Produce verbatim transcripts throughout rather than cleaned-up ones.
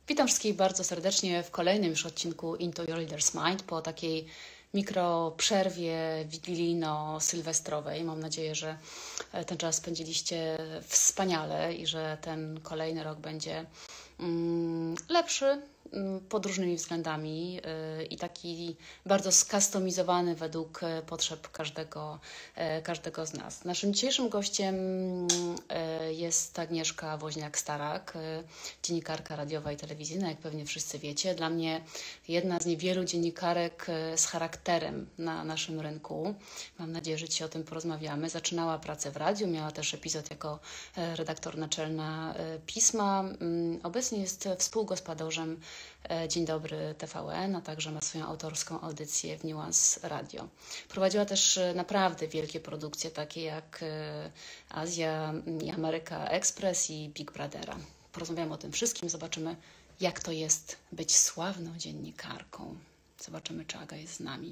Witam wszystkich bardzo serdecznie w kolejnym już odcinku Into Your Leader's Mind po takiej mikro przerwie wigilijno-sylwestrowej. Mam nadzieję, że ten czas spędziliście wspaniale i że ten kolejny rok będzie mm, lepszy mm, pod różnymi względami yy, i taki bardzo skustomizowany według e, potrzeb każdego, e, każdego z nas. Naszym dzisiejszym gościem e, jest Agnieszka Woźniak-Starak, e, dziennikarka radiowa i telewizyjna, jak pewnie wszyscy wiecie. Dla mnie jedna z niewielu dziennikarek e, z charakterem na naszym rynku. Mam nadzieję, że dzisiaj o tym porozmawiamy. Zaczynała pracę w radiu, miała też epizod jako e, redaktor naczelna e, pisma. Mm, Obecnie jest współgospodarzem e, Dzień Dobry T V N, a także ma swoją autorską audycję w Nuance Radio. Prowadziła też e, naprawdę wielkie produkcje, takie jak e, Azja i Ameryka Express i Big Brothera. Porozmawiamy o tym wszystkim, zobaczymy, jak to jest być sławną dziennikarką. Zobaczymy, czy Aga jest z nami.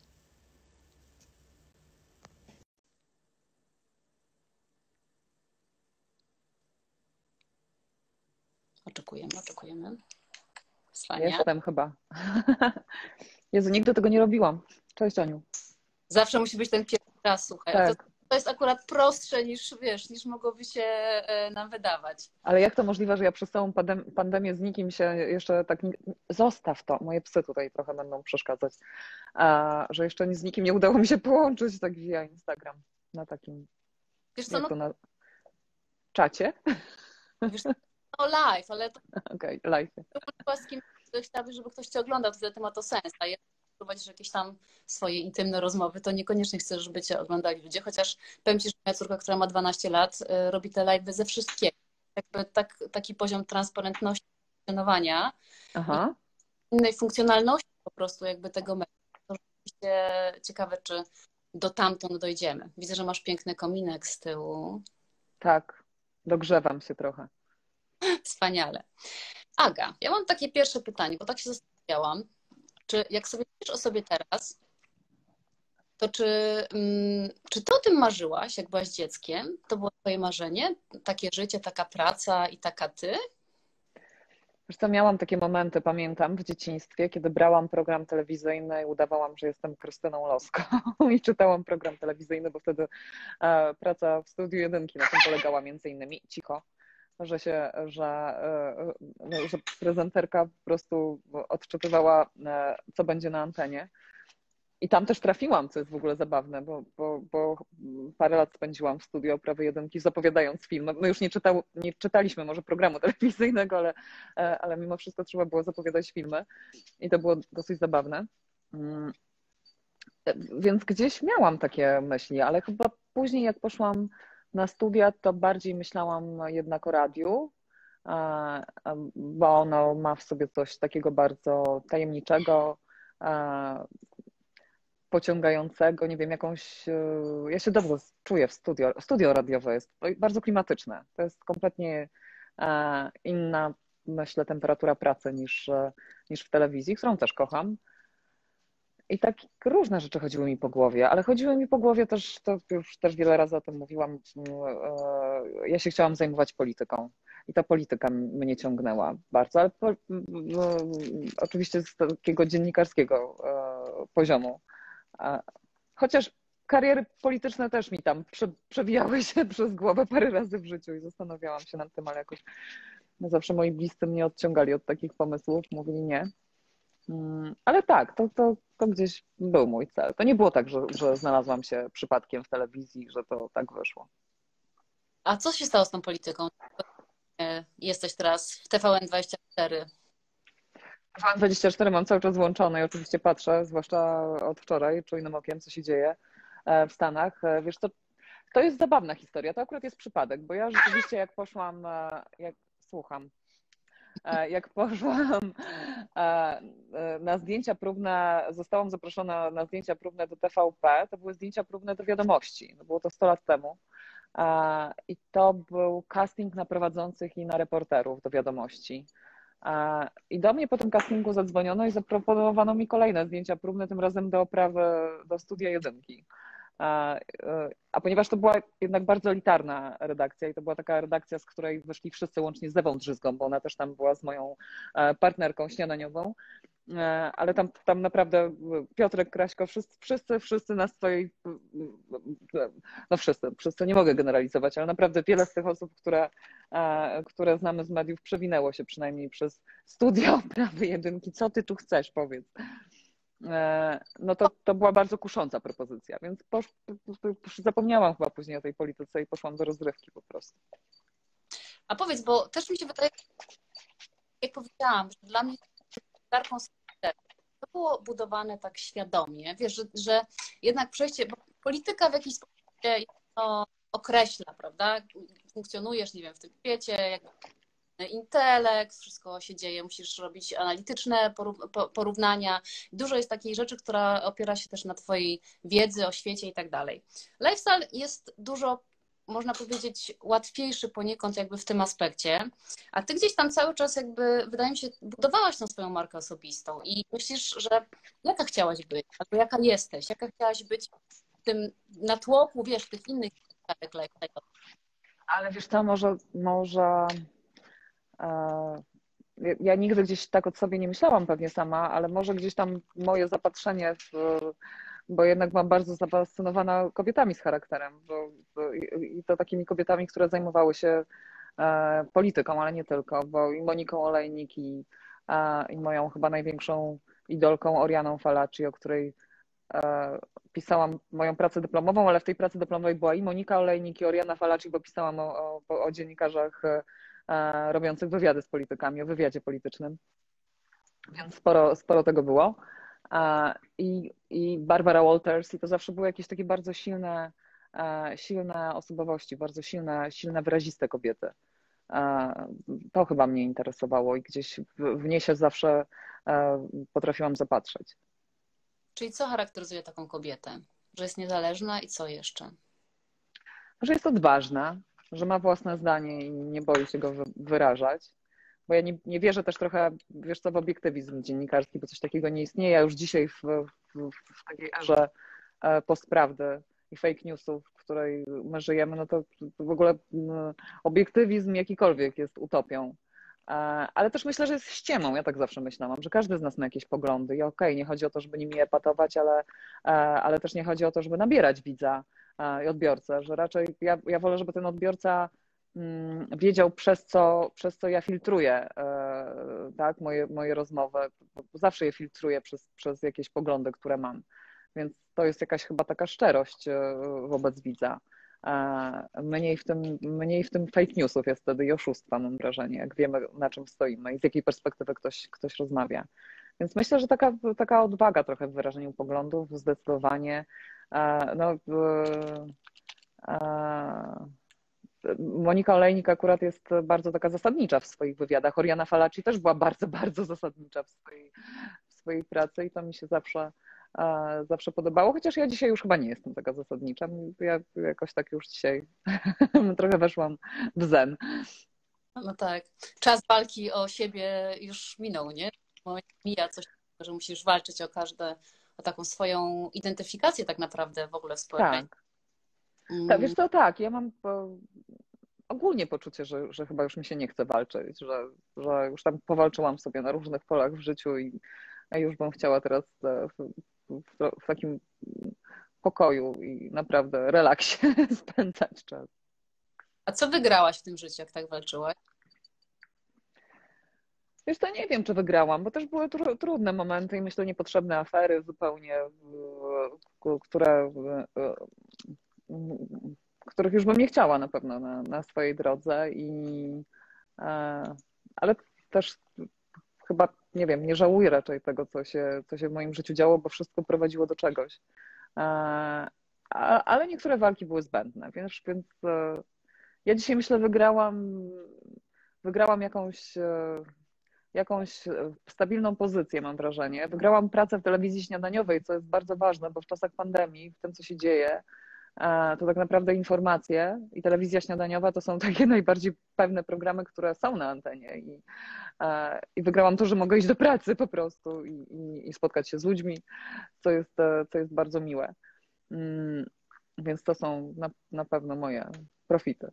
Oczekujemy, oczekujemy. Swania. Jestem chyba. Jezu, nigdy tego nie robiłam. Cześć, Aniu. Zawsze musi być ten pierwszy raz, słuchaj. Tak. To, to jest akurat prostsze niż, wiesz, niż mogłoby się e, nam wydawać. Ale jak to możliwe, że ja przez całą pandem- pandemię z nikim się jeszcze tak... Nie... Zostaw to. Moje psy tutaj trochę będą przeszkadzać. A, że jeszcze z nikim nie udało mi się połączyć tak via Instagram. Na takim... Wiesz co, no, to na czacie? wiesz, no live, ale to Okej, okay, live. z kim chciałabyś, żeby ktoś cię oglądał, to wtedy ma to sens. A jak prowadzisz jakieś tam swoje intymne rozmowy, to niekoniecznie chcesz, żeby cię oglądali ludzie, chociaż powiem ci, że moja córka, która ma dwanaście lat, y, robi te live ze wszystkiego. Jakby tak, taki poziom transparentności funkcjonowania Aha. i innej funkcjonalności po prostu jakby tego media. To rzeczywiście ciekawe, czy do tamtąd dojdziemy. Widzę, że masz piękny kominek z tyłu. Tak, dogrzewam się trochę. Wspaniale. Aga, ja mam takie pierwsze pytanie, bo tak się zastanawiałam. Czy jak sobie myślisz o sobie teraz, to czy, mm, czy ty o tym marzyłaś, jak byłaś dzieckiem? To było twoje marzenie? Takie życie, taka praca i taka ty? Wiesz co, miałam takie momenty, pamiętam, w dzieciństwie, kiedy brałam program telewizyjny i udawałam, że jestem Krystyną Loską i czytałam program telewizyjny, bo wtedy e, praca w Studiu Jedynki na tym polegała między innymi, cicho, że się, że, e, że prezenterka po prostu odczytywała, e, co będzie na antenie. I tam też trafiłam, co jest w ogóle zabawne, bo, bo, bo parę lat spędziłam w studiu Oprawy Jedynki, zapowiadając film. My już nie, czytał, nie czytaliśmy może programu telewizyjnego, ale, ale mimo wszystko trzeba było zapowiadać filmy i to było dosyć zabawne. Więc gdzieś miałam takie myśli, ale chyba później jak poszłam na studia, to bardziej myślałam jednak o radiu, bo ono ma w sobie coś takiego bardzo tajemniczego, pociągającego, nie wiem, jakąś... Ja się dobrze czuję w studio. Studio radiowe jest bardzo klimatyczne. To jest kompletnie inna, myślę, temperatura pracy niż, niż w telewizji, którą też kocham. I tak różne rzeczy chodziły mi po głowie, ale chodziły mi po głowie też, to już też wiele razy o tym mówiłam, ja się chciałam zajmować polityką. I ta polityka mnie ciągnęła bardzo, ale po, oczywiście z takiego dziennikarskiego poziomu. Chociaż kariery polityczne też mi tam przewijały się przez głowę parę razy w życiu i zastanawiałam się nad tym, ale jakoś no zawsze moi bliscy mnie odciągali od takich pomysłów, mówili nie. Ale tak, to, to, to gdzieś był mój cel. To nie było tak, że, że znalazłam się przypadkiem w telewizji, że to tak wyszło. A co się stało z tą polityką? Jesteś teraz w T V N dwadzieścia cztery. T V N dwadzieścia cztery mam cały czas włączone i oczywiście patrzę, zwłaszcza od wczoraj, czujnym okiem, co się dzieje w Stanach. Wiesz, to, to jest zabawna historia. To akurat jest przypadek, bo ja rzeczywiście jak poszłam, jak słucham, jak poszłam na zdjęcia próbne, zostałam zaproszona na zdjęcia próbne do T V P, to były zdjęcia próbne do Wiadomości. No było to sto lat temu. I to był casting na prowadzących i na reporterów do Wiadomości. I do mnie po tym castingu zadzwoniono i zaproponowano mi kolejne zdjęcia próbne, tym razem do oprawy, do Studia Jedynki. A, a ponieważ to była jednak bardzo elitarna redakcja i to była taka redakcja, z której wyszli wszyscy łącznie z Ewą Drzyzgą, bo ona też tam była z moją partnerką śniadaniową, ale tam, tam naprawdę Piotrek, Kraśko, wszyscy, wszyscy, wszyscy na swojej, no wszyscy, wszyscy, nie mogę generalizować, ale naprawdę wiele z tych osób, które, które znamy z mediów, przewinęło się przynajmniej przez studia prawy jedynki. Co ty tu chcesz, powiedz? No to, to była bardzo kusząca propozycja, więc posz, zapomniałam chyba później o tej polityce i poszłam do rozrywki po prostu. A powiedz, bo też mi się wydaje, jak powiedziałam, że dla mnie darką to było budowane tak świadomie, wiesz, że, że jednak przejście, bo polityka w jakiś sposób się to określa, prawda? Funkcjonujesz, nie wiem, w tym świecie, jak intelekt, wszystko się dzieje, musisz robić analityczne porównania. Dużo jest takiej rzeczy, która opiera się też na twojej wiedzy o świecie i tak dalej. Lifestyle jest dużo, można powiedzieć, łatwiejszy poniekąd jakby w tym aspekcie, a ty gdzieś tam cały czas jakby, wydaje mi się, budowałaś tą swoją markę osobistą i myślisz, że jaka chciałaś być, albo jaka jesteś, jaka chciałaś być w tym natłoku, wiesz, tych innych lifestyle. Ale wiesz co, może, może ja nigdy gdzieś tak od sobie nie myślałam pewnie sama, ale może gdzieś tam moje zapatrzenie w, bo jednak byłam bardzo zafascynowana kobietami z charakterem bo, bo, i to takimi kobietami, które zajmowały się e, polityką, ale nie tylko, bo i Moniką Olejnik i, e, i moją chyba największą idolką Orianą Fallaci, o której e, pisałam moją pracę dyplomową, ale w tej pracy dyplomowej była i Monika Olejnik i Oriana Fallaci, bo pisałam o, o, o dziennikarzach e, robiących wywiady z politykami, o wywiadzie politycznym, więc sporo, sporo tego było. I, i Barbara Walters i to zawsze były jakieś takie bardzo silne, silne osobowości, bardzo silne, silne, wyraziste kobiety. To chyba mnie interesowało i gdzieś w nie się zawsze potrafiłam zapatrzeć. Czyli co charakteryzuje taką kobietę? Że jest niezależna i co jeszcze? Że jest odważna, że ma własne zdanie i nie boi się go wyrażać. Bo ja nie, nie wierzę też trochę, wiesz co, w obiektywizm dziennikarski, bo coś takiego nie istnieje. Ja już dzisiaj w, w, w takiej erze postprawdy i fake newsów, w której my żyjemy, no to, to w ogóle obiektywizm jakikolwiek jest utopią. Ale też myślę, że jest ściemą. Ja tak zawsze myślałam, że każdy z nas ma jakieś poglądy i okej, okay, nie chodzi o to, żeby nimi epatować, ale, ale też nie chodzi o to, żeby nabierać widza i odbiorcę, że raczej ja, ja wolę, żeby ten odbiorca wiedział, przez co, przez co ja filtruję tak, moje, moje rozmowy. Zawsze je filtruję przez, przez jakieś poglądy, które mam. Więc to jest jakaś chyba taka szczerość wobec widza. Mniej w tym, mniej w tym fake newsów jest wtedy i oszustwa, mam wrażenie, jak wiemy, na czym stoimy i z jakiej perspektywy ktoś, ktoś rozmawia. Więc myślę, że taka, taka odwaga trochę w wyrażeniu poglądów, zdecydowanie. No, Monika Olejnik akurat jest bardzo taka zasadnicza w swoich wywiadach. Oriana Fallaci też była bardzo, bardzo zasadnicza w swojej, w swojej pracy i to mi się zawsze, zawsze podobało, chociaż ja dzisiaj już chyba nie jestem taka zasadnicza. Ja jakoś tak już dzisiaj trochę weszłam w zen. No tak. Czas walki o siebie już minął, nie? Mija coś, że musisz walczyć o każde, o taką swoją identyfikację tak naprawdę w ogóle w społeczeństwie. Tak. Tak, wiesz co, tak, ja mam ogólnie poczucie, że, że chyba już mi się nie chce walczyć, że, że już tam powalczyłam sobie na różnych polach w życiu i już bym chciała teraz w, w, w takim pokoju i naprawdę relaksie spędzać czas. A co wygrałaś w tym życiu, jak tak walczyłaś? Wiesz, to nie wiem, czy wygrałam, bo też były tr trudne momenty i myślę niepotrzebne afery zupełnie, które których już bym nie chciała na pewno na, na swojej drodze, i, ale też chyba, nie wiem, nie żałuję raczej tego, co się, co się w moim życiu działo, bo wszystko prowadziło do czegoś. Ale niektóre walki były zbędne, więc, więc ja dzisiaj myślę, wygrałam, wygrałam jakąś, jakąś stabilną pozycję, mam wrażenie. Wygrałam pracę w telewizji śniadaniowej, co jest bardzo ważne, bo w czasach pandemii, w tym, co się dzieje, to tak naprawdę informacje i telewizja śniadaniowa to są takie najbardziej pewne programy, które są na antenie. I, i wygrałam to, że mogę iść do pracy po prostu i, i, i spotkać się z ludźmi, co jest, co jest bardzo miłe. Więc to są na, na pewno moje profity.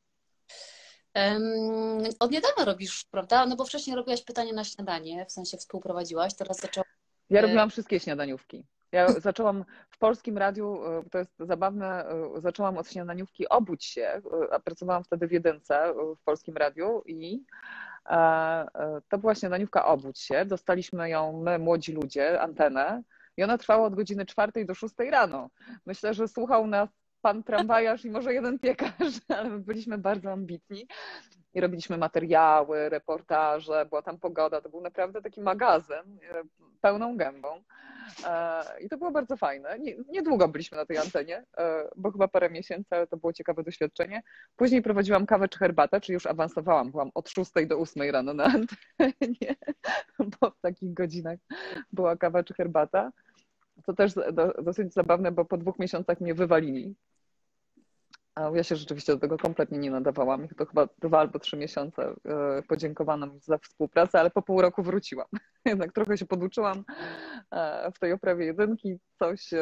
Um, od niedawna robisz, prawda? No bo wcześniej robiłaś pytanie na śniadanie, w sensie współprowadziłaś, teraz zaczęłaś. Ja robiłam wszystkie śniadaniówki. Ja zaczęłam w Polskim Radiu, to jest zabawne, zaczęłam od śniadaniówki Obudź się, a pracowałam wtedy w jedynce w Polskim Radiu i to była śniadaniówka Obudź się. Dostaliśmy ją my, młodzi ludzie, antenę i ona trwała od godziny czwartej do szóstej rano. Myślę, że słuchał nas pan tramwajarz i może jeden piekarz, ale my byliśmy bardzo ambitni i robiliśmy materiały, reportaże, była tam pogoda, to był naprawdę taki magazyn pełną gębą i to było bardzo fajne. Niedługo byliśmy na tej antenie, bo chyba parę miesięcy, ale to było ciekawe doświadczenie. Później prowadziłam kawę czy herbatę, czyli już awansowałam, byłam od szóstej do ósmej rano na antenie, bo w takich godzinach była kawa czy herbata. To też dosyć zabawne, bo po dwóch miesiącach mnie wywalili. A ja się rzeczywiście do tego kompletnie nie nadawałam. To chyba dwa albo trzy miesiące podziękowano mi za współpracę, ale po pół roku wróciłam. Jednak trochę się poduczyłam w tej oprawie jedynki, coś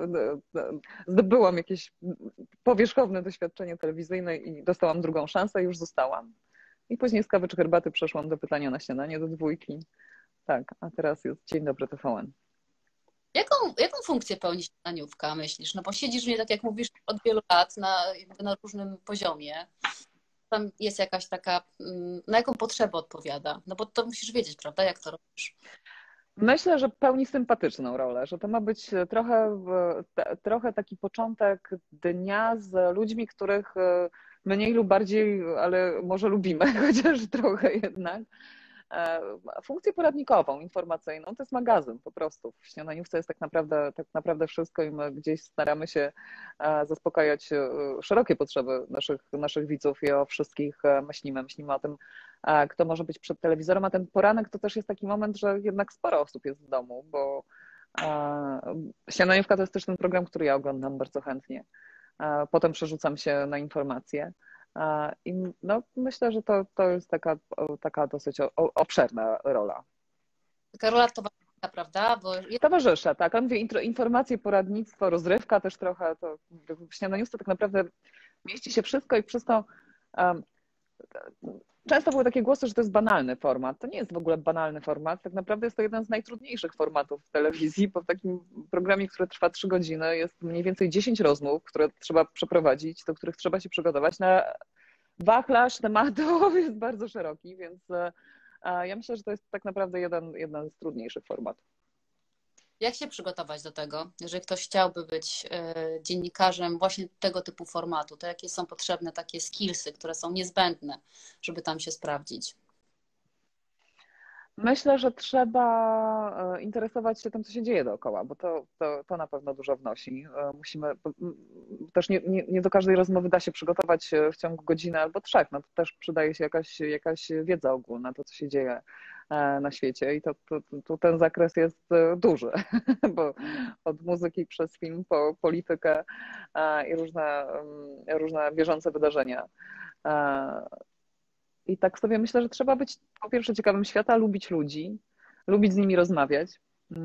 zdobyłam jakieś powierzchowne doświadczenie telewizyjne i dostałam drugą szansę i już zostałam. I później z kawy czy herbaty przeszłam do pytania na śniadanie, do dwójki. Tak, a teraz jest Dzień Dobry T V N. Jaką, jaką funkcję pełni śniadaniówka, myślisz? No bo siedzisz w niej, tak jak mówisz, od wielu lat na, jakby na różnym poziomie. Tam jest jakaś taka, na jaką potrzebę odpowiada? No bo to musisz wiedzieć, prawda, jak to robisz? Myślę, że pełni sympatyczną rolę, że to ma być trochę, trochę taki początek dnia z ludźmi, których mniej lub bardziej, ale może lubimy, chociaż trochę jednak. Funkcję poradnikową, informacyjną, to jest magazyn po prostu. W śniadaniówce jest tak naprawdę, tak naprawdę wszystko i my gdzieś staramy się zaspokajać szerokie potrzeby naszych, naszych widzów i o wszystkich myślimy. Myślimy o tym, kto może być przed telewizorem, a ten poranek to też jest taki moment, że jednak sporo osób jest w domu, bo śniadaniówka to jest też ten program, który ja oglądam bardzo chętnie. Potem przerzucam się na informacje. I no, myślę, że to, to jest taka, taka dosyć obszerna rola. Taka rola towarzysza, prawda? Bo... Towarzysza, tak. Ja mówię, informacje, poradnictwo, rozrywka też trochę. To w śniadaniówce tak naprawdę mieści się wszystko i przez to um, często były takie głosy, że to jest banalny format. To nie jest w ogóle banalny format. Tak naprawdę jest to jeden z najtrudniejszych formatów w telewizji, bo w takim programie, który trwa trzy godziny, jest mniej więcej dziesięć rozmów, które trzeba przeprowadzić, do których trzeba się przygotować. Na wachlarz tematów jest bardzo szeroki, więc ja myślę, że to jest tak naprawdę jeden, jeden z trudniejszych formatów. Jak się przygotować do tego, jeżeli ktoś chciałby być dziennikarzem właśnie tego typu formatu, to jakie są potrzebne takie skillsy, które są niezbędne, żeby tam się sprawdzić? Myślę, że trzeba interesować się tym, co się dzieje dookoła, bo to, to, to na pewno dużo wnosi. Musimy, też nie, nie, nie do każdej rozmowy da się przygotować w ciągu godziny albo trzech. No to też przydaje się jakaś, jakaś wiedza ogólna, to co się dzieje na świecie i to, to, to ten zakres jest duży, bo od muzyki przez film po politykę i różne, różne bieżące wydarzenia. I tak sobie myślę, że trzeba być po pierwsze ciekawym świata, lubić ludzi, lubić z nimi rozmawiać.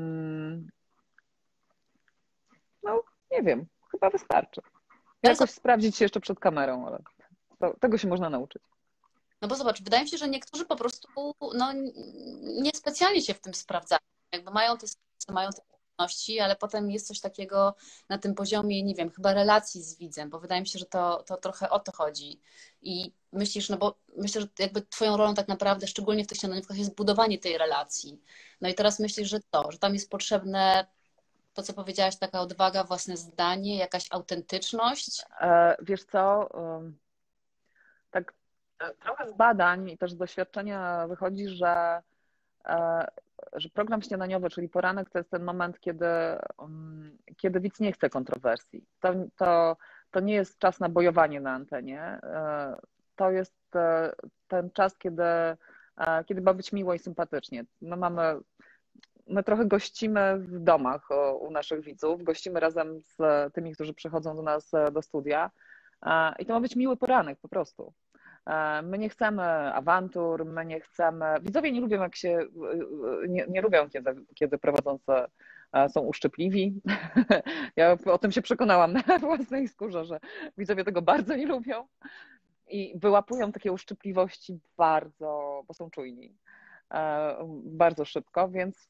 No, nie wiem, chyba wystarczy. Jakoś sprawdzić się jeszcze przed kamerą, ale to, tego się można nauczyć. No bo zobacz, wydaje mi się, że niektórzy po prostu no, niespecjalnie się w tym sprawdzają. Jakby mają te mają te umiejętności, ale potem jest coś takiego na tym poziomie, nie wiem, chyba relacji z widzem, bo wydaje mi się, że to, to trochę o to chodzi. I myślisz, no bo myślę, że jakby twoją rolą tak naprawdę, szczególnie w tych śniadaniówkach, jest budowanie tej relacji. No i teraz myślisz, że to, że tam jest potrzebne to, co powiedziałaś, taka odwaga, własne zdanie, jakaś autentyczność? Wiesz co, tak trochę z badań i też z doświadczenia wychodzi, że, że program śniadaniowy, czyli poranek, to jest ten moment, kiedy, kiedy widz nie chce kontrowersji. To, to, to nie jest czas na bojowanie na antenie. To jest ten czas, kiedy, kiedy ma być miło i sympatycznie. My mamy My trochę gościmy w domach u naszych widzów, gościmy razem z tymi, którzy przychodzą do nas do studia i to ma być miły poranek po prostu. My nie chcemy awantur, my nie chcemy... Widzowie nie lubią, jak się... Nie, nie lubią, kiedy, kiedy prowadzący są uszczypliwi. Ja o tym się przekonałam na własnej skórze, że widzowie tego bardzo nie lubią i wyłapują takie uszczypliwości bardzo, bo są czujni, bardzo szybko, więc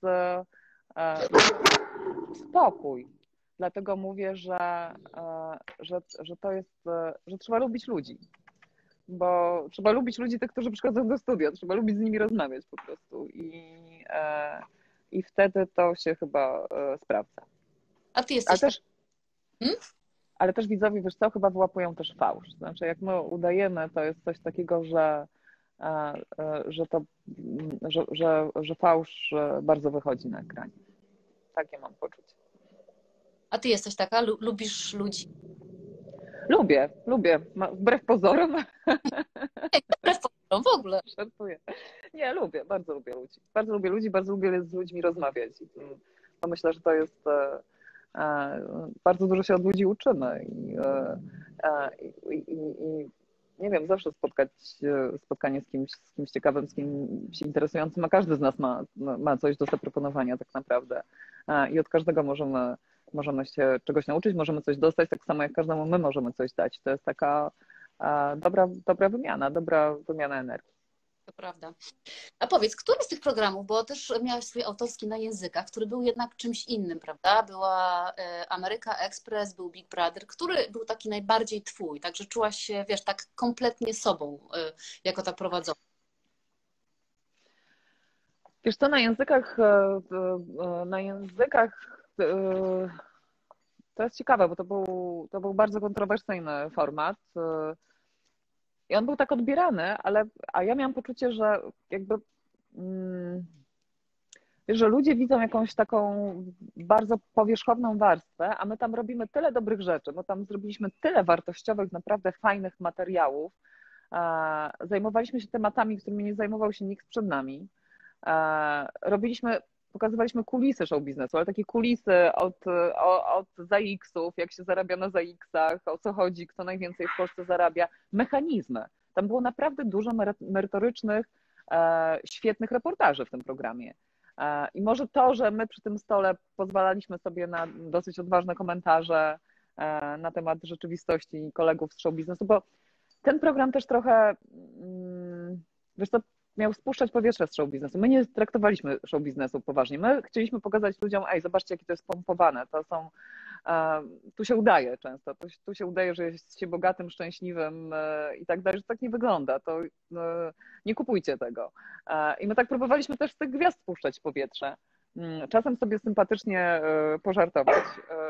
spokój. Dlatego mówię, że, że, że to jest, że trzeba lubić ludzi. Bo trzeba lubić ludzi, tych, którzy przychodzą do studia, trzeba lubić z nimi rozmawiać po prostu i, i wtedy to się chyba sprawdza. A ty Ale jesteś też, hmm? ale też widzowie, wiesz co, chyba wyłapują też fałsz. Znaczy jak my udajemy, to jest coś takiego, że, że, to, że, że, że fałsz bardzo wychodzi na ekranie. Takie mam poczucie. A ty jesteś taka? Lu- lubisz ludzi? Lubię, lubię. Wbrew pozorom. Wbrew pozorom, w ogóle. Żartuję. Nie, lubię, bardzo lubię ludzi. Bardzo lubię ludzi, bardzo lubię z ludźmi rozmawiać. I to myślę, że to jest... Bardzo dużo się od ludzi uczymy. I, i, i, i nie wiem, zawsze spotkać, spotkanie z kimś, z kimś ciekawym, z kimś interesującym, a każdy z nas ma, ma coś do zaproponowania tak naprawdę. I od każdego możemy Możemy się czegoś nauczyć, możemy coś dostać, tak samo jak każdemu my możemy coś dać. To jest taka dobra, dobra wymiana, dobra wymiana energii. To prawda. A powiedz, który z tych programów, bo też miałeś swój autorski na językach, który był jednak czymś innym, prawda? Była Ameryka Express, był Big Brother. Który był taki najbardziej twój? Także czułaś się, wiesz, tak kompletnie sobą, jako ta prowadząca? Wiesz co, na językach, na językach to jest ciekawe, bo to był, to był bardzo kontrowersyjny format i on był tak odbierany, ale a ja miałam poczucie, że jakby wiesz, że ludzie widzą jakąś taką bardzo powierzchowną warstwę, a my tam robimy tyle dobrych rzeczy, bo tam zrobiliśmy tyle wartościowych, naprawdę fajnych materiałów, zajmowaliśmy się tematami, którymi nie zajmował się nikt przed nami. Robiliśmy, pokazywaliśmy kulisy show biznesu, ale takie kulisy od, od zaiksów, jak się zarabia na zaiksach, o co chodzi, kto najwięcej w Polsce zarabia, mechanizmy. Tam było naprawdę dużo merytorycznych, świetnych reportaży w tym programie. I może to, że my przy tym stole pozwalaliśmy sobie na dosyć odważne komentarze na temat rzeczywistości kolegów z show biznesu, bo ten program też trochę, wiesz co, miał spuszczać powietrze z show biznesu. My nie traktowaliśmy show biznesu poważnie. My chcieliśmy pokazać ludziom, ej, zobaczcie, jakie to jest pompowane. To są, tu się udaje często, tu się udaje, że jest się bogatym, szczęśliwym i tak dalej, że tak nie wygląda. To nie kupujcie tego. I my tak próbowaliśmy też z tych gwiazd spuszczać powietrze. Czasem sobie sympatycznie pożartować,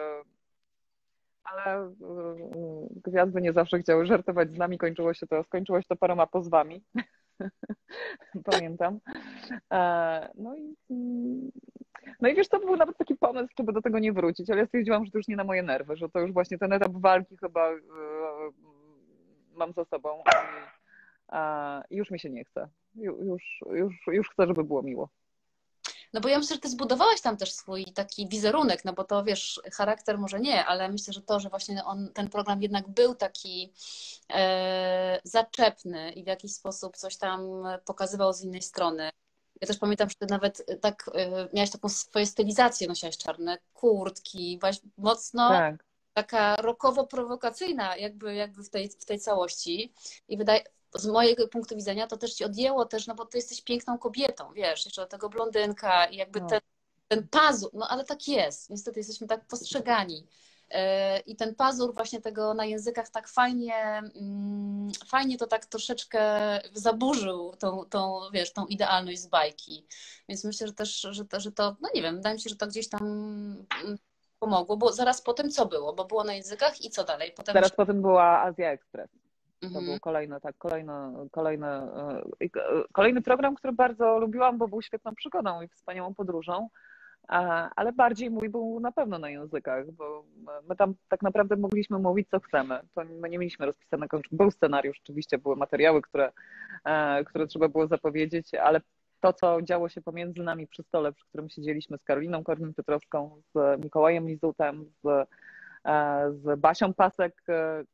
ale gwiazdy nie zawsze chciały żartować z nami. Kończyło się to, skończyło się to paroma pozwami. Pamiętam. No i, no i wiesz, to był nawet taki pomysł, żeby do tego nie wrócić, ale ja stwierdziłam, że to już nie na moje nerwy, że to już właśnie ten etap walki chyba mam za sobą i już mi się nie chce. Już, już, już chcę, żeby było miło. No bo ja myślę, że ty zbudowałaś tam też swój taki wizerunek, no bo to wiesz, charakter może nie, ale myślę, że to, że właśnie on, ten program jednak był taki e, zaczepny i w jakiś sposób coś tam pokazywał z innej strony. Ja też pamiętam, że ty nawet tak e, miałaś taką swoją stylizację, nosiłaś czarne kurtki, byłaś mocno Tak. taka rockowo-prowokacyjna jakby, jakby w, tej, w tej całości i wydaje z mojego punktu widzenia to też ci odjęło też, no bo ty jesteś piękną kobietą, wiesz, jeszcze do tego blondynka i jakby No. ten, ten pazur, no ale tak jest, niestety jesteśmy tak postrzegani. I ten pazur właśnie tego na językach tak fajnie, fajnie to tak troszeczkę zaburzył tą, tą, wiesz, tą idealność z bajki. Więc myślę, że też, że to, że to, no nie wiem, wydaje mi się, że to gdzieś tam pomogło, bo zaraz po tym co było? Bo było na językach i co dalej? Potem Zaraz już... potem była Azja Express. To Mhm. był kolejny, tak, kolejny, kolejny, kolejny program, który bardzo lubiłam, bo był świetną przygodą i wspaniałą podróżą, ale bardziej mój był na pewno na językach, bo my tam tak naprawdę mogliśmy mówić, co chcemy. To my nie mieliśmy rozpisanego, był scenariusz, oczywiście były materiały, które, które trzeba było zapowiedzieć, ale to, co działo się pomiędzy nami przy stole, przy którym siedzieliśmy z Karoliną Korwin-Piotrowską, z Mikołajem Lizutem, z, z Basią Pasek,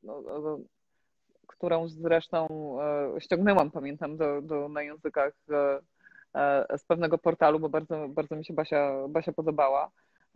którą zresztą ściągnęłam, pamiętam, do, do, na językach z pewnego portalu, bo bardzo, bardzo mi się Basia, Basia podobała.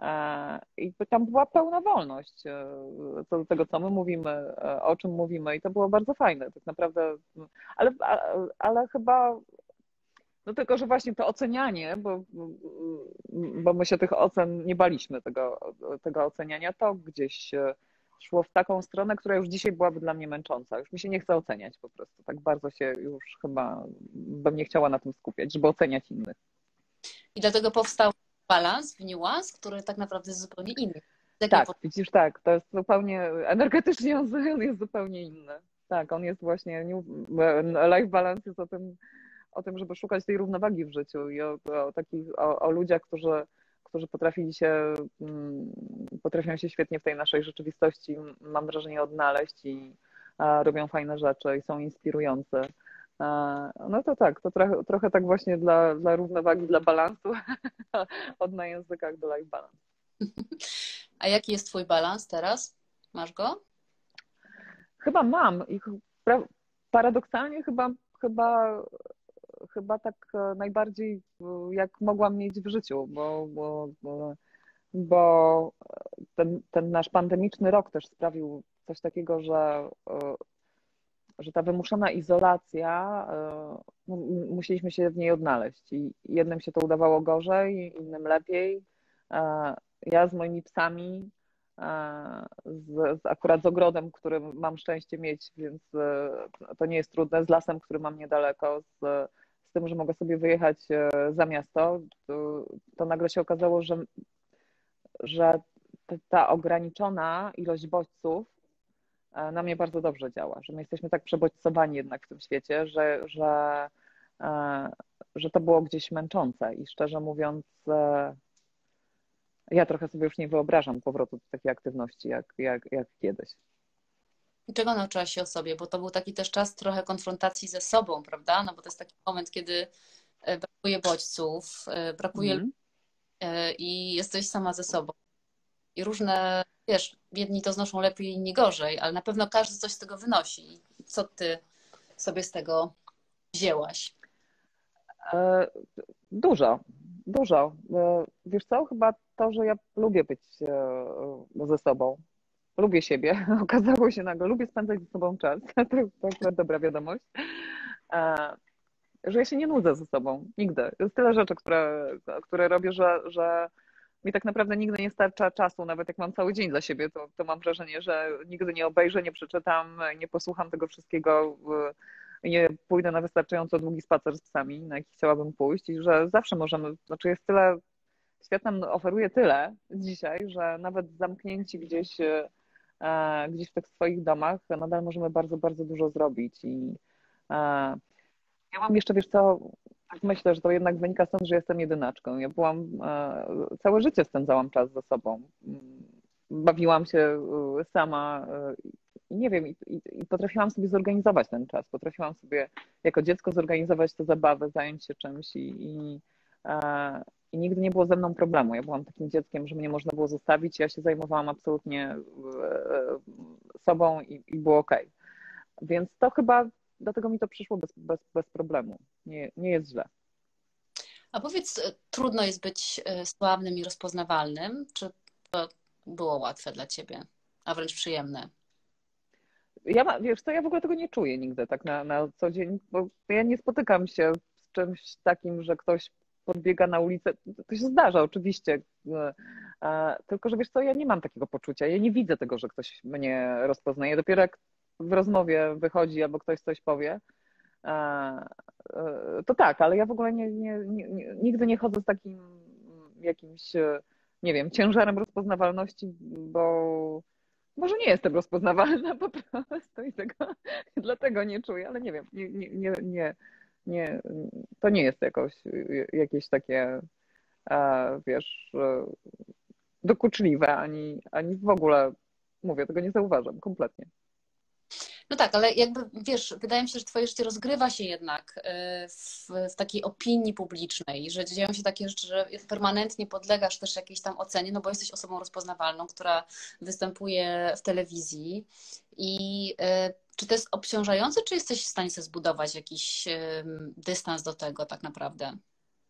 I tam była pełna wolność co do tego, co my mówimy, o czym mówimy i to było bardzo fajne, tak naprawdę, ale, ale chyba, no tylko, że właśnie to ocenianie, bo, bo my się tych ocen nie baliśmy, tego, tego oceniania, to gdzieś szło w taką stronę, która już dzisiaj byłaby dla mnie męcząca. Już mi się nie chce oceniać po prostu. Tak bardzo się już chyba bym nie chciała na tym skupiać, żeby oceniać innych. I dlatego powstał balans w Nuance, który tak naprawdę jest zupełnie inny. Tak, widzisz, tak, to jest zupełnie, energetycznie on jest zupełnie inny. Tak, on jest właśnie, life balance jest o tym, o tym, żeby szukać tej równowagi w życiu i o, o takich, o, o ludziach, którzy, którzy potrafili się, potrafią się świetnie w tej naszej rzeczywistości, mam wrażenie, odnaleźć i a, robią fajne rzeczy i są inspirujące. A, no to tak, to trochę, trochę tak właśnie dla, dla równowagi, dla balansu od na językach do life balance. A jaki jest twój balans teraz? Masz go? Chyba mam i paradoksalnie chyba, chyba, chyba tak najbardziej jak mogłam mieć w życiu, bo, bo, bo, bo ten, ten nasz pandemiczny rok też sprawił coś takiego, że, że ta wymuszona izolacja, musieliśmy się w niej odnaleźć i jednym się to udawało gorzej, innym lepiej. Ja z moimi psami, z, z akurat z ogrodem, który mam szczęście mieć, więc to nie jest trudne, z lasem, który mam niedaleko, z, z tym, że mogę sobie wyjechać za miasto, to, to nagle się okazało, że, że ta ograniczona ilość bodźców na mnie bardzo dobrze działa, że my jesteśmy tak przebodźcowani jednak w tym świecie, że, że, że to było gdzieś męczące i szczerze mówiąc ja trochę sobie już nie wyobrażam powrotu do takiej aktywności jak, jak, jak kiedyś. I czego nauczyłaś się o sobie? Bo to był taki też czas trochę konfrontacji ze sobą, prawda? No bo to jest taki moment, kiedy brakuje bodźców, brakuje mm. i jesteś sama ze sobą. I różne, wiesz, jedni to znoszą lepiej, inni gorzej, ale na pewno każdy coś z tego wynosi. Co ty sobie z tego wzięłaś? Dużo, dużo. Wiesz co, chyba to, że ja lubię być ze sobą. Lubię siebie. Okazało się nagle, lubię spędzać ze sobą czas. To, to akurat dobra wiadomość. Że ja się nie nudzę ze sobą. Nigdy. Jest tyle rzeczy, które, które robię, że, że mi tak naprawdę nigdy nie starcza czasu. Nawet jak mam cały dzień dla siebie, to, to mam wrażenie, że nigdy nie obejrzę, nie przeczytam, nie posłucham tego wszystkiego, nie pójdę na wystarczająco długi spacer z psami, na jaki chciałabym pójść i że zawsze możemy, znaczy jest tyle, świat nam oferuje tyle dzisiaj, że nawet zamknięci gdzieś, gdzieś w tych swoich domach nadal możemy bardzo, bardzo dużo zrobić i ja mam jeszcze, wiesz co, myślę, że to jednak wynika stąd, że jestem jedynaczką. Ja byłam, całe życie spędzałam czas ze sobą. Bawiłam się sama i nie wiem, i, i, i potrafiłam sobie zorganizować ten czas. Potrafiłam sobie jako dziecko zorganizować te zabawy, zająć się czymś i, i, i nigdy nie było ze mną problemu. Ja byłam takim dzieckiem, że mnie można było zostawić. Ja się zajmowałam absolutnie sobą i, i było okej. Więc to chyba dlatego mi to przyszło bez, bez, bez problemu. Nie, nie jest źle. A powiedz, trudno jest być sławnym i rozpoznawalnym? Czy to było łatwe dla ciebie, a wręcz przyjemne? Ja, wiesz co, ja w ogóle tego nie czuję nigdy tak na, na co dzień, bo ja nie spotykam się z czymś takim, że ktoś podbiega na ulicę. To się zdarza oczywiście, tylko że wiesz co, ja nie mam takiego poczucia. Ja nie widzę tego, że ktoś mnie rozpoznaje. Dopiero jak w rozmowie wychodzi albo ktoś coś powie, to tak, ale ja w ogóle nie, nie, nie, nigdy nie chodzę z takim jakimś, nie wiem, ciężarem rozpoznawalności, bo może nie jestem rozpoznawalna po prostu i tego, dlatego nie czuję, ale nie wiem, nie, nie, nie, nie, nie, to nie jest jakoś, jakieś takie, wiesz, dokuczliwe, ani, ani w ogóle, mówię, tego nie zauważam kompletnie. No tak, ale jakby, wiesz, wydaje mi się, że twoje życie rozgrywa się jednak w, w takiej opinii publicznej, że dzieją się takie rzeczy, że permanentnie podlegasz też jakiejś tam ocenie, no bo jesteś osobą rozpoznawalną, która występuje w telewizji i czy to jest obciążające, czy jesteś w stanie sobie zbudować jakiś dystans do tego tak naprawdę?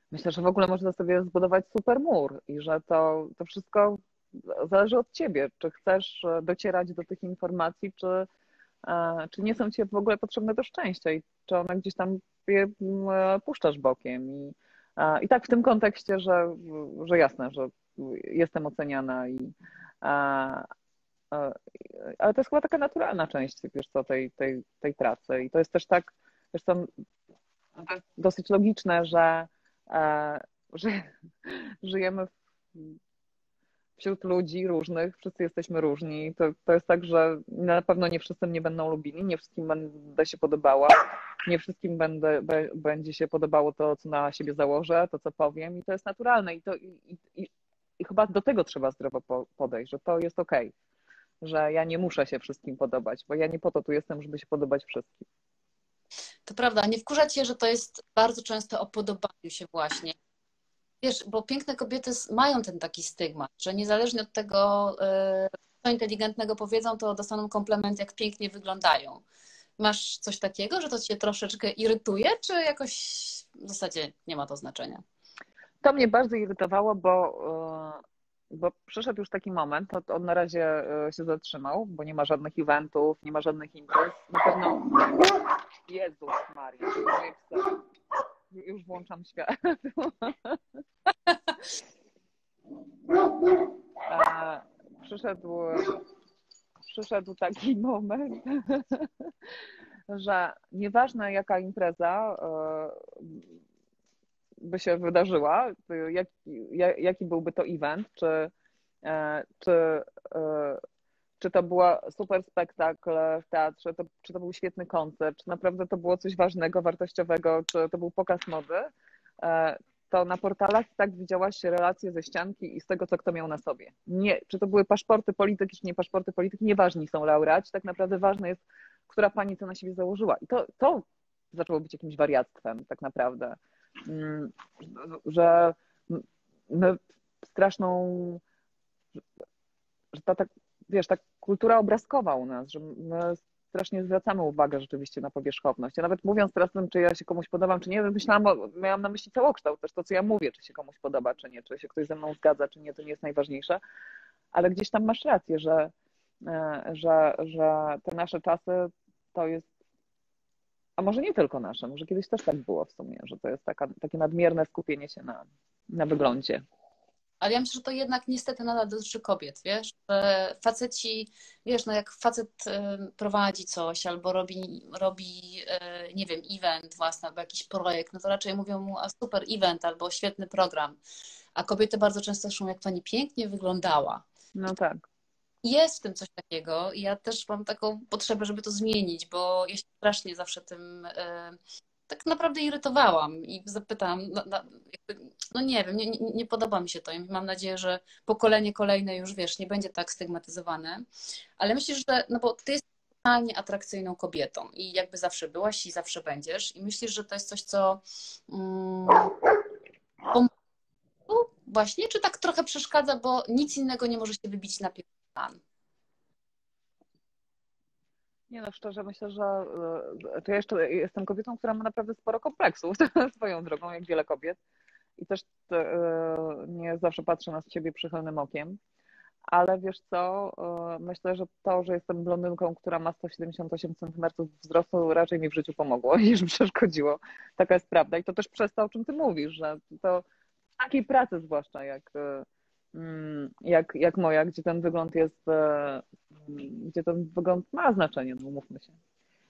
myślę, że w ogóle można sobie zbudować super mur i że to, to wszystko zależy od ciebie, czy chcesz docierać do tych informacji, czy, e, czy nie są ci w ogóle potrzebne do szczęścia i czy one gdzieś tam je m, puszczasz bokiem. I, e, i tak w tym kontekście, że, że jasne, że jestem oceniana i e, e, ale to jest chyba taka naturalna część, wiesz co, tej, tej, tej pracy i to jest też tak, wiesz co, to jest dosyć logiczne, że, e, że żyjemy w, wśród ludzi różnych, wszyscy jesteśmy różni. To, to jest tak, że na pewno nie wszyscy mnie będą lubili, nie wszystkim będę się podobała, nie wszystkim będę, be, będzie się podobało to, co na siebie założę, to, co powiem i to jest naturalne i, to, i, i, i chyba do tego trzeba zdrowo podejść, że to jest okej, że ja nie muszę się wszystkim podobać, bo ja nie po to tu jestem, żeby się podobać wszystkim. To prawda, nie wkurza cię, że to jest bardzo często o podobaniu się właśnie. Wiesz, bo piękne kobiety mają ten taki stygmat, że niezależnie od tego, co inteligentnego powiedzą, to dostaną komplement, jak pięknie wyglądają. Masz coś takiego, że to cię troszeczkę irytuje, czy jakoś w zasadzie nie ma to znaczenia? To mnie bardzo irytowało, bo, bo przyszedł już taki moment, to on na razie się zatrzymał, bo nie ma żadnych eventów, nie ma żadnych imprez. Na pewno... Jezus Maria, już włączam światło. Przyszedł, przyszedł taki moment, że nieważne jaka impreza by się wydarzyła, jaki, jaki byłby to event, czy, czy, czy to była super spektakl w teatrze, to, czy to był świetny koncert, czy naprawdę to było coś ważnego, wartościowego, czy to był pokaz mody, to na portalach tak widziałaś relacje ze ścianki i z tego, co kto miał na sobie. Nie, czy to były paszporty polityki, czy nie paszporty polityki, nieważni są laureaci, tak naprawdę ważne jest, która pani co na siebie założyła. I to, to zaczęło być jakimś wariactwem tak naprawdę, że my straszną, że ta tak, wiesz, ta kultura obrazkowa u nas, że my strasznie zwracamy uwagę rzeczywiście na powierzchowność. Ja nawet mówiąc teraz tym, czy ja się komuś podobam, czy nie, myślałam, miałam na myśli całokształt, też to, co ja mówię, czy się komuś podoba, czy nie, czy się ktoś ze mną zgadza, czy nie, to nie jest najważniejsze, ale gdzieś tam masz rację, że, że, że te nasze czasy to jest, a może nie tylko nasze, może kiedyś też tak było w sumie, że to jest taka, takie nadmierne skupienie się na, na wyglądzie. Ale ja myślę, że to jednak niestety nadal dotyczy kobiet, wiesz, że faceci, wiesz, no jak facet prowadzi coś albo robi, robi, nie wiem, event własny albo jakiś projekt, no to raczej mówią mu, a super event albo świetny program, a kobiety bardzo często są, jak pani pięknie wyglądała. No tak. Jest w tym coś takiego i ja też mam taką potrzebę, żeby to zmienić, bo ja się strasznie zawsze tym tak naprawdę irytowałam i zapytałam, no, no, jakby, no nie wiem, nie, nie, nie podoba mi się to i mam nadzieję, że pokolenie kolejne już, wiesz, nie będzie tak stygmatyzowane, ale myślę, że, no bo ty jesteś totalnie atrakcyjną kobietą i jakby zawsze byłaś i zawsze będziesz i myślisz, że to jest coś, co um, właśnie, czy tak trochę przeszkadza, bo nic innego nie może się wybić na pierwszy plan? Nie no, szczerze myślę, że to ja jeszcze jestem kobietą, która ma naprawdę sporo kompleksów swoją drogą, jak wiele kobiet i też nie zawsze patrzę na siebie przychylnym okiem, ale wiesz co, myślę, że to, że jestem blondynką, która ma sto siedemdziesiąt osiem centymetrów wzrostu raczej mi w życiu pomogło niż przeszkodziło. Taka jest prawda i to też przez to, o czym ty mówisz, że to w takiej pracy zwłaszcza jak jak, jak moja, gdzie ten wygląd jest, gdzie ten wygląd ma znaczenie, no umówmy się.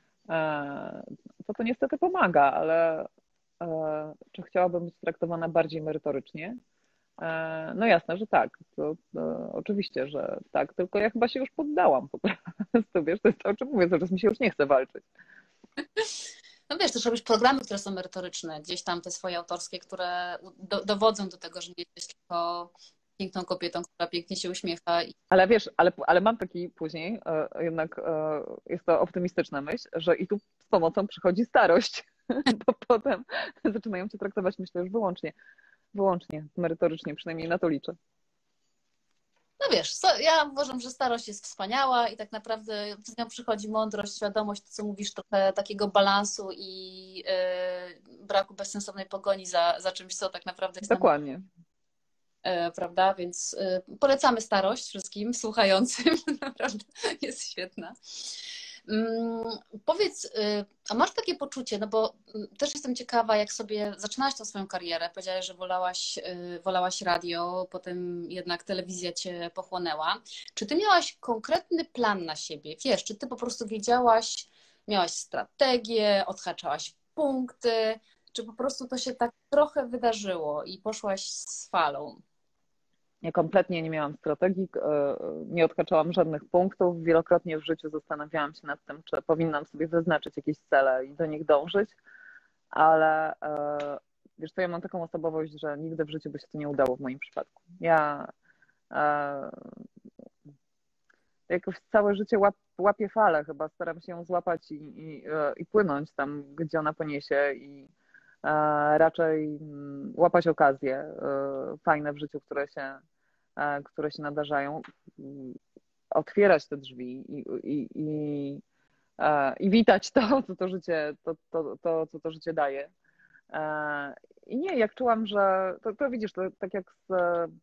To to niestety pomaga, ale czy chciałabym być traktowana bardziej merytorycznie? No jasne, że tak. To, to, oczywiście, że tak, tylko ja chyba się już poddałam po prostu, wiesz, to jest to, o czym mówię, zaraz mi się już nie chce walczyć. No wiesz, też robisz programy, które są merytoryczne, gdzieś tam te swoje autorskie, które do, dowodzą do tego, że nie jesteś tylko piękną kobietą, która pięknie się uśmiecha. Ale wiesz, ale, ale mam taki później, jednak jest to optymistyczna myśl, że i tu z pomocą przychodzi starość, bo potem zaczynają cię traktować, myślę, już wyłącznie, wyłącznie merytorycznie, przynajmniej na to liczę. No wiesz, ja uważam, że starość jest wspaniała i tak naprawdę z nią przychodzi mądrość, świadomość, to co mówisz, trochę takiego balansu i braku bezsensownej pogoni za, za czymś, co tak naprawdę jest nam, Dokładnie. e, prawda? Więc e, polecamy starość wszystkim słuchającym. Naprawdę jest świetna. Mm, powiedz, y, a masz takie poczucie, no bo mm, też jestem ciekawa, jak sobie zaczynałaś tą swoją karierę, powiedziałaś, że wolałaś, y, wolałaś radio, potem jednak telewizja cię pochłonęła. Czy ty miałaś konkretny plan na siebie? Wiesz, czy ty po prostu wiedziałaś, miałaś strategię, odhaczałaś punkty, czy po prostu to się tak trochę wydarzyło i poszłaś z falą? Ja kompletnie nie miałam strategii, e, nie odhaczałam żadnych punktów. Wielokrotnie w życiu zastanawiałam się nad tym, czy powinnam sobie wyznaczyć jakieś cele i do nich dążyć, ale e, wiesz co, ja mam taką osobowość, że nigdy w życiu by się to nie udało w moim przypadku. Ja e, jakoś całe życie łap, łapię falę, chyba staram się ją złapać i, i, e, i płynąć tam, gdzie ona poniesie i e, raczej mm, łapać okazje e, fajne w życiu, które się, e, które się nadarzają, mm, otwierać te drzwi i, i, i, e, i witać to, co to życie, to, to, to, co to życie daje. E, I nie, jak czułam, że to, to widzisz, to tak jak z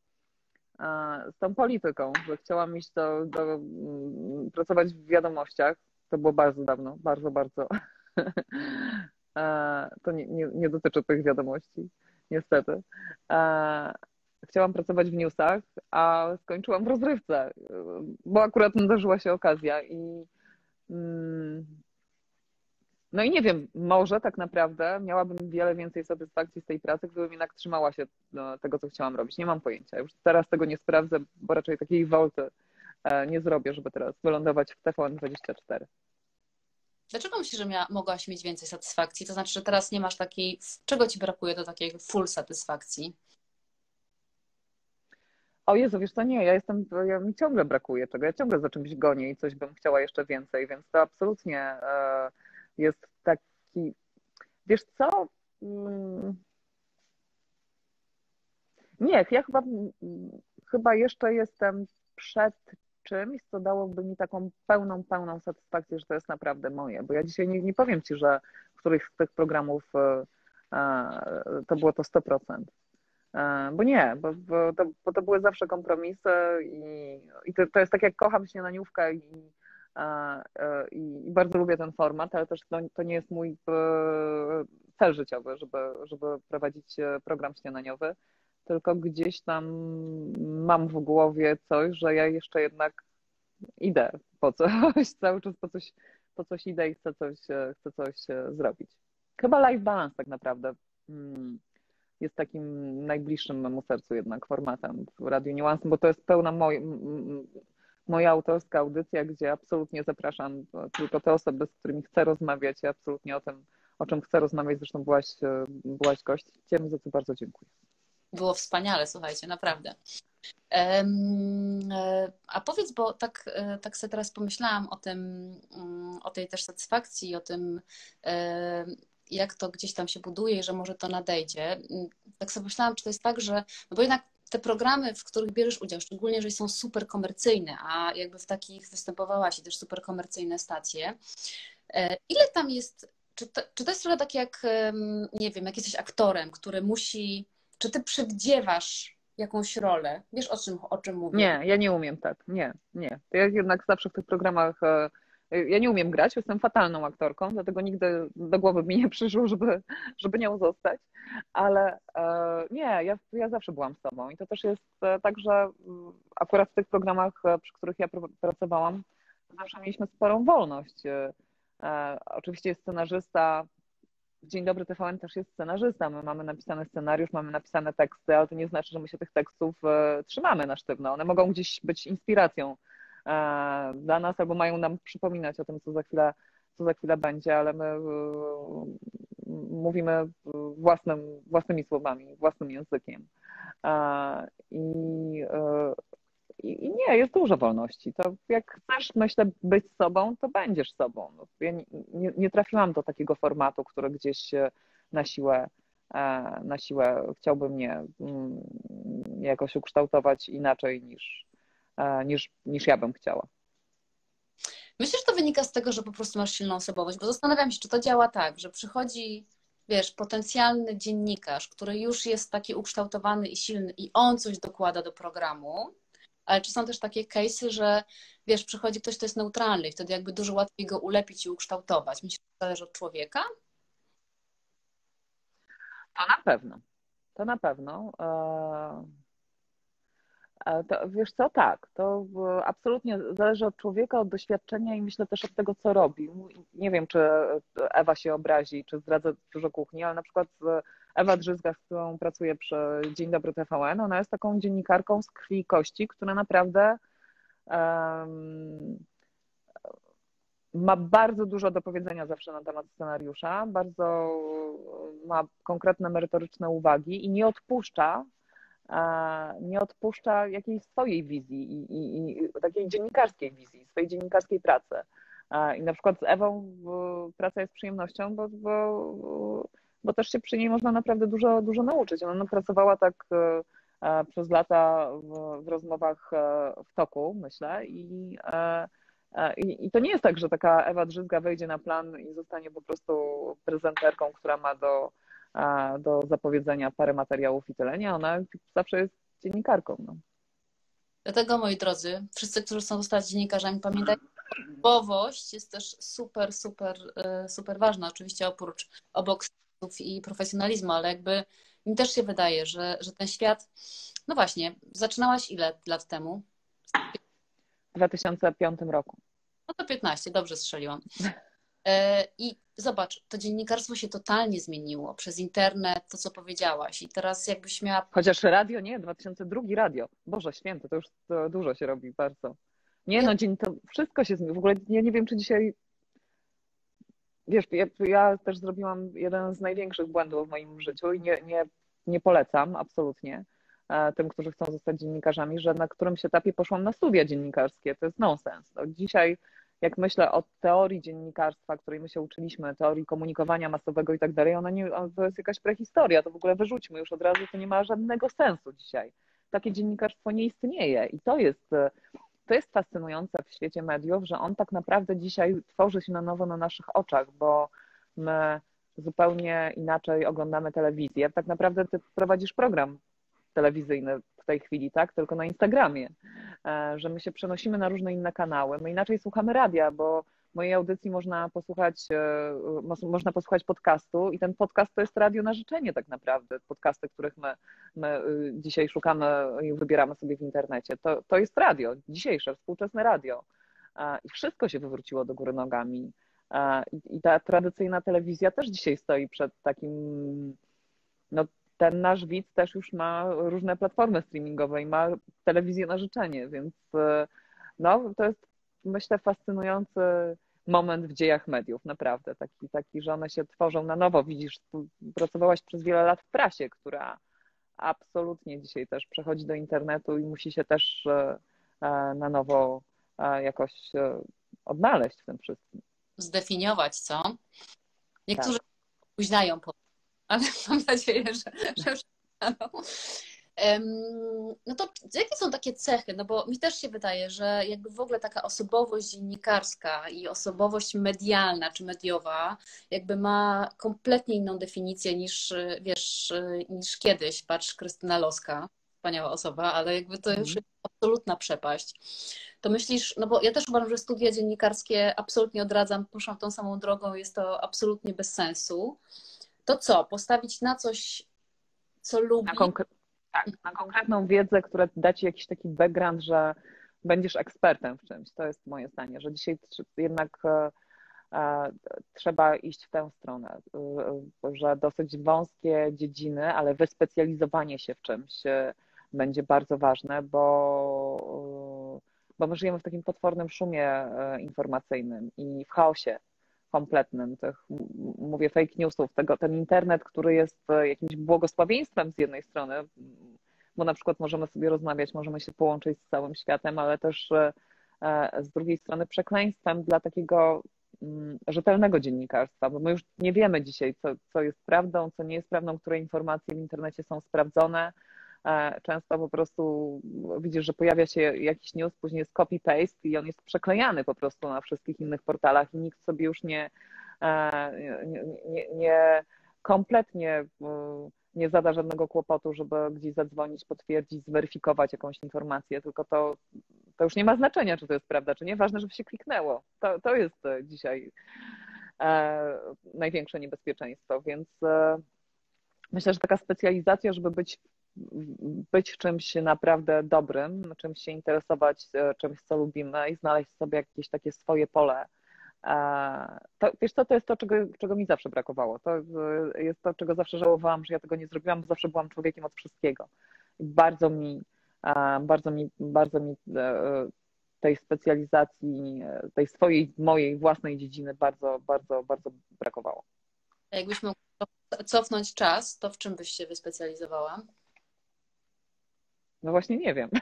z tą polityką, że chciałam iść do, do, mm, pracować w wiadomościach. To było bardzo dawno, bardzo, bardzo. E, To nie, nie, nie dotyczy tych wiadomości, niestety. E, Chciałam pracować w newsach, a skończyłam w rozrywce, bo akurat nadarzyła się okazja i mm, no i nie wiem, może tak naprawdę miałabym wiele więcej satysfakcji z tej pracy, gdybym jednak trzymała się no, tego, co chciałam robić. Nie mam pojęcia. Już teraz tego nie sprawdzę, bo raczej takiej wolty e, nie zrobię, żeby teraz wylądować w T V N dwadzieścia cztery. Dlaczego myślisz, że mia, mogłaś mieć więcej satysfakcji? To znaczy, że teraz nie masz takiej, czego ci brakuje do takiej full satysfakcji? O Jezu, wiesz co, nie, ja jestem, ja, mi ciągle brakuje czego, ja ciągle za czymś gonię i coś bym chciała jeszcze więcej, więc to absolutnie e, jest taki, wiesz co, mm, nie, ja chyba, chyba jeszcze jestem przed czymś, co dałoby mi taką pełną, pełną satysfakcję, że to jest naprawdę moje. Bo ja dzisiaj nie, nie powiem ci, że któryś z tych programów e, e, to było to sto procent. E, Bo nie, bo, bo, to, bo to były zawsze kompromisy i, i to, to jest tak jak kocham śniadaniówkę i, e, e, i, i bardzo lubię ten format, ale też to, to nie jest mój e, cel życiowy, żeby, żeby prowadzić e, program śniadaniowy, tylko gdzieś tam mam w głowie coś, że ja jeszcze jednak idę po coś, cały czas po coś, po coś idę i chcę coś, e, chcę coś e, zrobić. Chyba life balance tak naprawdę mm, jest takim najbliższym memu sercu jednak formatem w Radiu Niuansy, bo to jest pełna moj, m- m- moja autorska audycja, gdzie absolutnie zapraszam tylko te osoby, z którymi chcę rozmawiać i absolutnie o tym, o czym chcę rozmawiać. Zresztą byłaś, e, byłaś gościem, za co bardzo dziękuję. Było wspaniale, słuchajcie, naprawdę. Em, e, A powiedz, bo tak, e, tak sobie teraz pomyślałam o tym, mm, o tej też satysfakcji, o tym, e, jak to gdzieś tam się buduje i że może to nadejdzie. Mm, Tak sobie myślałam, czy to jest tak, że, no bo jednak te programy, w których bierzesz udział, szczególnie jeżeli są super komercyjne, a jakby w takich występowałaś i też super komercyjne stacje, e, ile tam jest, czy to, czy to jest trochę tak jak, em, nie wiem, jak jesteś aktorem, który musi, czy ty przywdziewasz jakąś rolę? Wiesz, o czym, o czym mówię? Nie, ja nie umiem tak. Nie, nie. To ja jednak zawsze w tych programach. e, Ja nie umiem grać, jestem fatalną aktorką, dlatego nigdy do głowy mi nie przyszło, żeby, żeby nią zostać. Ale e, nie, ja, ja zawsze byłam sobą. I to też jest e, tak, że mm, akurat w tych programach, e, przy których ja pr- pracowałam, zawsze mieliśmy sporą wolność. E, e, Oczywiście jest scenarzysta. W Dzień Dobry T V N też jest scenarzysta. My mamy napisany scenariusz, mamy napisane teksty, ale to nie znaczy, że my się tych tekstów e, trzymamy na sztywno. One mogą gdzieś być inspiracją e, dla nas albo mają nam przypominać o tym, co za chwilę, co za chwilę będzie, ale my e, mówimy własnym, własnymi słowami, własnym językiem. E, I, e, i, I nie, jest dużo wolności. To jak chcesz, myślę, być sobą, to będziesz sobą. No, ja nie, nie, nie trafiłam do takiego formatu, który gdzieś e, na siłę, e, na siłę chciałby mnie mm, jakoś ukształtować inaczej niż, e, niż, niż ja bym chciała. Myślę, że to wynika z tego, że po prostu masz silną osobowość, bo zastanawiam się, czy to działa tak, że przychodzi, wiesz, potencjalny dziennikarz, który już jest taki ukształtowany i silny i on coś dokłada do programu, ale czy są też takie case'y, że wiesz, przychodzi ktoś, kto jest neutralny i wtedy jakby dużo łatwiej go ulepić i ukształtować. Myślę, że to zależy od człowieka? To na pewno. To na pewno. E, To, wiesz co, tak, to e, absolutnie zależy od człowieka, od doświadczenia i myślę też od tego, co robi. Nie wiem, czy Ewa się obrazi, czy zdradza dużo kuchni, ale na przykład e, Ewa Drzyzga, z którą pracuję przy Dzień Dobry T V N, ona jest taką dziennikarką z krwi i kości, która naprawdę um, ma bardzo dużo do powiedzenia zawsze na temat scenariusza, bardzo ma konkretne, merytoryczne uwagi i nie odpuszcza nie odpuszcza jakiejś swojej wizji i, i, i takiej dziennikarskiej wizji, swojej dziennikarskiej pracy. I na przykład z Ewą praca jest przyjemnością, bo, bo, bo też się przy niej można naprawdę dużo, dużo nauczyć. Ona pracowała tak przez lata w, w rozmowach w toku, myślę, i, i, i to nie jest tak, że taka Ewa Drzyzga wejdzie na plan i zostanie po prostu prezenterką, która ma do do zapowiedzenia parę materiałów i tyle. Nie, ona zawsze jest dziennikarką. No. Dlatego, moi drodzy, wszyscy, którzy chcą zostać dziennikarzami, pamiętajcie, osobowość jest też super, super, super ważna. Oczywiście oprócz obok skillsów i profesjonalizmu, ale jakby mi też się wydaje, że, że ten świat, no właśnie, zaczynałaś ile lat temu? W dwa tysiące piątym roku. No to piętnaście, dobrze strzeliłam. I zobacz, to dziennikarstwo się totalnie zmieniło przez internet, to co powiedziałaś. I teraz jakbyś miała... Chociaż radio nie, dwa tysiące drugi radio. Boże święty, to już to dużo się robi bardzo. Nie no, dzień, to wszystko się zmieniło. W ogóle ja nie wiem, czy dzisiaj... Wiesz, ja, ja też zrobiłam jeden z największych błędów w moim życiu i nie, nie, nie polecam absolutnie tym, którzy chcą zostać dziennikarzami, że na którymś etapie poszłam na studia dziennikarskie. To jest nonsens. No, dzisiaj jak myślę o teorii dziennikarstwa, której my się uczyliśmy, teorii komunikowania masowego i tak dalej, ona nie, to jest jakaś prehistoria, to w ogóle wyrzućmy już od razu, to nie ma żadnego sensu dzisiaj. Takie dziennikarstwo nie istnieje i to jest, to jest fascynujące w świecie mediów, że on tak naprawdę dzisiaj tworzy się na nowo na naszych oczach, bo my zupełnie inaczej oglądamy telewizję. Tak naprawdę ty prowadzisz program telewizyjny w tej chwili, tak? Tylko na Instagramie, że my się przenosimy na różne inne kanały. My inaczej słuchamy radia, bo mojej audycji można posłuchać, można posłuchać podcastu i ten podcast to jest radio na życzenie tak naprawdę. Podcasty, których my, my dzisiaj szukamy i wybieramy sobie w internecie. To, to jest radio, dzisiejsze, współczesne radio. I wszystko się wywróciło do góry nogami. I ta tradycyjna telewizja też dzisiaj stoi przed takim, no ten nasz widz też już ma różne platformy streamingowe i ma telewizję na życzenie, więc no, to jest myślę fascynujący moment w dziejach mediów, naprawdę, taki, taki, że one się tworzą na nowo. Widzisz, pracowałaś przez wiele lat w prasie, która absolutnie dzisiaj też przechodzi do internetu i musi się też na nowo jakoś odnaleźć w tym wszystkim. Zdefiniować, co? Niektórzy tak. Późnają po ale mam nadzieję, że, że no to jakie są takie cechy? No bo mi też się wydaje, że jakby w ogóle taka osobowość dziennikarska i osobowość medialna czy mediowa jakby ma kompletnie inną definicję niż, wiesz, niż kiedyś. Patrz, Krystyna Loska, wspaniała osoba, ale jakby to już jest absolutna przepaść. To myślisz, no bo ja też uważam, że studia dziennikarskie absolutnie odradzam, poszłam tą samą drogą, jest to absolutnie bez sensu. To co? Postawić na coś, co lubi? Na, konkre- tak, na konkretną wiedzę, która da ci jakiś taki background, że będziesz ekspertem w czymś. To jest moje zdanie, że dzisiaj jednak e, e, trzeba iść w tę stronę, e, że dosyć wąskie dziedziny, ale wyspecjalizowanie się w czymś e, będzie bardzo ważne, bo, bo my żyjemy w takim potwornym szumie e, informacyjnym i w chaosie kompletnym, tych, mówię, fake newsów, tego, ten internet, który jest jakimś błogosławieństwem z jednej strony, bo na przykład możemy sobie rozmawiać, możemy się połączyć z całym światem, ale też z drugiej strony przekleństwem dla takiego rzetelnego dziennikarstwa, bo my już nie wiemy dzisiaj, co, co jest prawdą, co nie jest prawdą, które informacje w internecie są sprawdzone. Często po prostu widzisz, że pojawia się jakiś news, później jest copy-paste i on jest przeklejany po prostu na wszystkich innych portalach i nikt sobie już nie, nie, nie, nie kompletnie nie zada żadnego kłopotu, żeby gdzieś zadzwonić, potwierdzić, zweryfikować jakąś informację, tylko to, to już nie ma znaczenia, czy to jest prawda, czy nie. Ważne, żeby się kliknęło. To, to jest dzisiaj e, największe niebezpieczeństwo, więc e, myślę, że taka specjalizacja, żeby być, być w czymś naprawdę dobrym, czymś się interesować, czymś, co lubimy i znaleźć sobie jakieś takie swoje pole. To, wiesz co, to jest to, czego, czego mi zawsze brakowało. To jest to, czego zawsze żałowałam, że ja tego nie zrobiłam, bo zawsze byłam człowiekiem od wszystkiego. I bardzo mi, bardzo mi, bardzo mi tej specjalizacji, tej swojej, mojej własnej dziedziny bardzo, bardzo, bardzo brakowało. Jakbyś mogła cofnąć czas, to w czym byś się wyspecjalizowała? No właśnie nie wiem.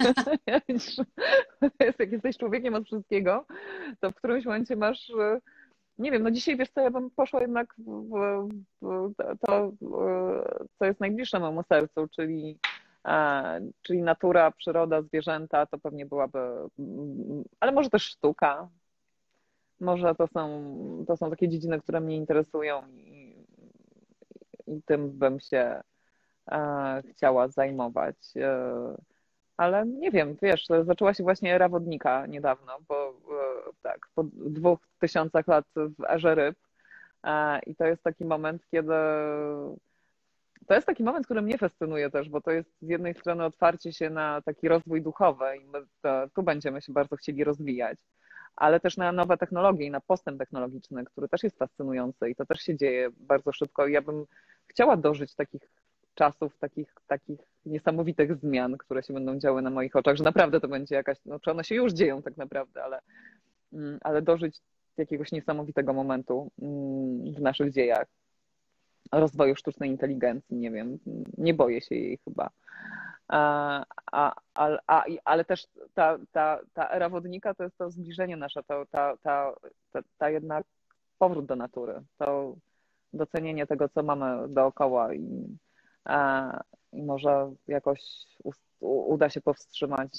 Jak jesteś człowiekiem od wszystkiego, to w którymś momencie masz, nie wiem, no dzisiaj wiesz co, ja bym poszła jednak w, w to, co jest najbliższe memu sercu, czyli, czyli natura, przyroda, zwierzęta, to pewnie byłaby, ale może też sztuka. Może to są, to są takie dziedziny, które mnie interesują i, i tym bym się chciała zajmować. Ale nie wiem, wiesz, zaczęła się właśnie era wodnika niedawno, bo tak, po dwóch tysiącach lat w erze ryb i to jest taki moment, kiedy to jest taki moment, który mnie fascynuje też, bo to jest z jednej strony otwarcie się na taki rozwój duchowy i my to, tu będziemy się bardzo chcieli rozwijać, ale też na nowe technologie i na postęp technologiczny, który też jest fascynujący i to też się dzieje bardzo szybko i ja bym chciała dożyć takich czasów, takich, takich niesamowitych zmian, które się będą działy na moich oczach, że naprawdę to będzie jakaś, no czy one się już dzieją tak naprawdę, ale, ale dożyć jakiegoś niesamowitego momentu w naszych dziejach. Rozwoju sztucznej inteligencji, nie wiem, nie boję się jej chyba. A, a, a, ale też ta, ta, ta era wodnika to jest to zbliżenie nasze, to, ta, ta, ta, ta jednak powrót do natury, to docenienie tego, co mamy dookoła i, a, i może jakoś uda się powstrzymać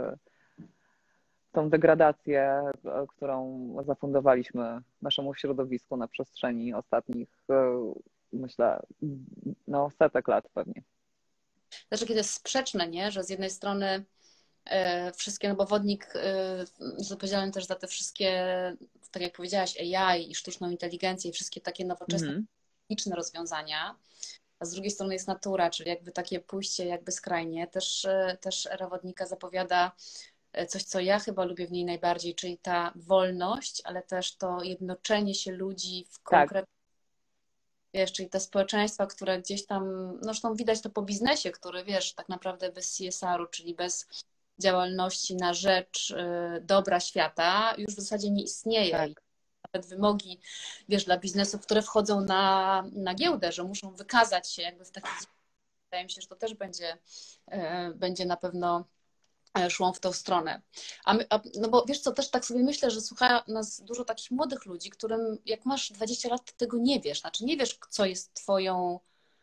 tą degradację, którą zafundowaliśmy naszemu środowisku na przestrzeni ostatnich, myślę, no setek lat pewnie. Też kiedy jest sprzeczne, nie? Że z jednej strony e, wszystkie, no bo wodnik e, jest odpowiedzialny też za te wszystkie, tak jak powiedziałaś, A I i sztuczną inteligencję i wszystkie takie nowoczesne Mhm. techniczne rozwiązania, a z drugiej strony jest natura, czyli jakby takie pójście jakby skrajnie. Też, też era wodnika zapowiada coś, co ja chyba lubię w niej najbardziej, czyli ta wolność, ale też to jednoczenie się ludzi w konkretnym, tak. Wiesz, czyli te społeczeństwa, które gdzieś tam, no zresztą widać to po biznesie, który, wiesz, tak naprawdę bez C S R u, czyli bez działalności na rzecz dobra świata, już w zasadzie nie istnieje. Tak. Nawet wymogi, wiesz, dla biznesów, które wchodzą na, na giełdę, że muszą wykazać się jakby w takich, wydaje mi się, że to też będzie, będzie na pewno szło w tą stronę. A my, a, no bo wiesz co, też tak sobie myślę, że słucha nas dużo takich młodych ludzi, którym jak masz dwadzieścia lat, to tego nie wiesz. Znaczy nie wiesz, co jest twoją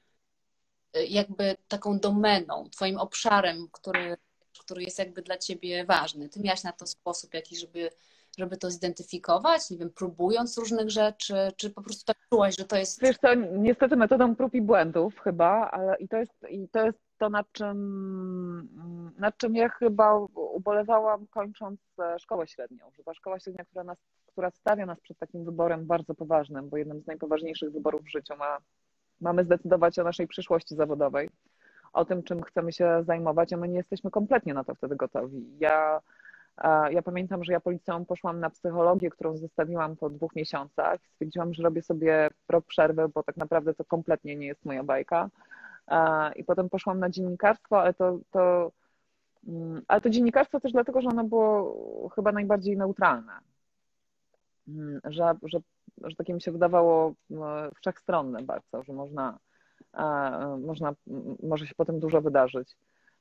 jakby taką domeną, twoim obszarem, który, który jest jakby dla ciebie ważny. Ty miałaś na to sposób jakiś, żeby, żeby to zidentyfikować, nie wiem, próbując różnych rzeczy, czy po prostu tak czułaś, że to jest... Wiesz co, niestety metodą prób i błędów chyba, ale i to jest, i to jest to, nad czym, nad czym ja chyba ubolewałam kończąc szkołę średnią, że ta szkoła średnia, która, nas, która stawia nas przed takim wyborem bardzo poważnym, bo jednym z najpoważniejszych wyborów w życiu ma, mamy zdecydować o naszej przyszłości zawodowej, o tym, czym chcemy się zajmować, a my nie jesteśmy kompletnie na to wtedy gotowi. Ja, ja pamiętam, że ja po liceum poszłam na psychologię, którą zostawiłam po dwóch miesiącach. Stwierdziłam, że robię sobie rok przerwy, bo tak naprawdę to kompletnie nie jest moja bajka. I potem poszłam na dziennikarstwo, ale to, to, ale to dziennikarstwo też dlatego, że ono było chyba najbardziej neutralne. Że, że, że takie mi się wydawało wszechstronne bardzo, że można, można, może się potem dużo wydarzyć.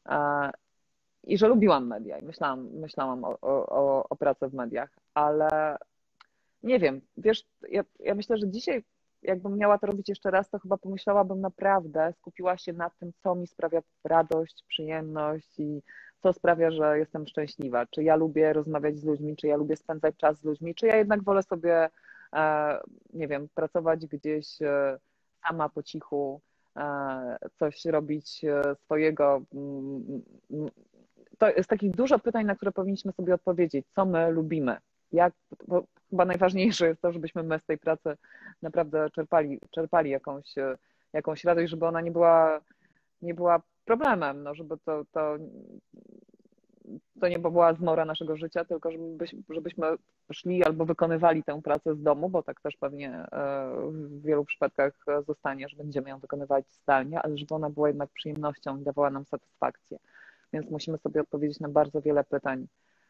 I że lubiłam media i myślałam, myślałam o, o, o pracy w mediach, ale nie wiem, wiesz, ja, ja myślę, że dzisiaj jakbym miała to robić jeszcze raz, to chyba pomyślałabym naprawdę, skupiła się na tym, co mi sprawia radość, przyjemność i co sprawia, że jestem szczęśliwa. Czy ja lubię rozmawiać z ludźmi, czy ja lubię spędzać czas z ludźmi, czy ja jednak wolę sobie, nie wiem, pracować gdzieś sama po cichu coś robić swojego. To jest takich dużo pytań, na które powinniśmy sobie odpowiedzieć. Co my lubimy? Jak, bo chyba najważniejsze jest to, żebyśmy my z tej pracy naprawdę czerpali, czerpali jakąś, jakąś radość, żeby ona nie była, nie była problemem, no, żeby to, to, to nie była zmora naszego życia, tylko żebyśmy, żebyśmy szli albo wykonywali tę pracę z domu, bo tak też pewnie w wielu przypadkach zostanie, że będziemy ją wykonywać zdalnie, ale żeby ona była jednak przyjemnością i dawała nam satysfakcję. Więc musimy sobie odpowiedzieć na bardzo wiele pytań,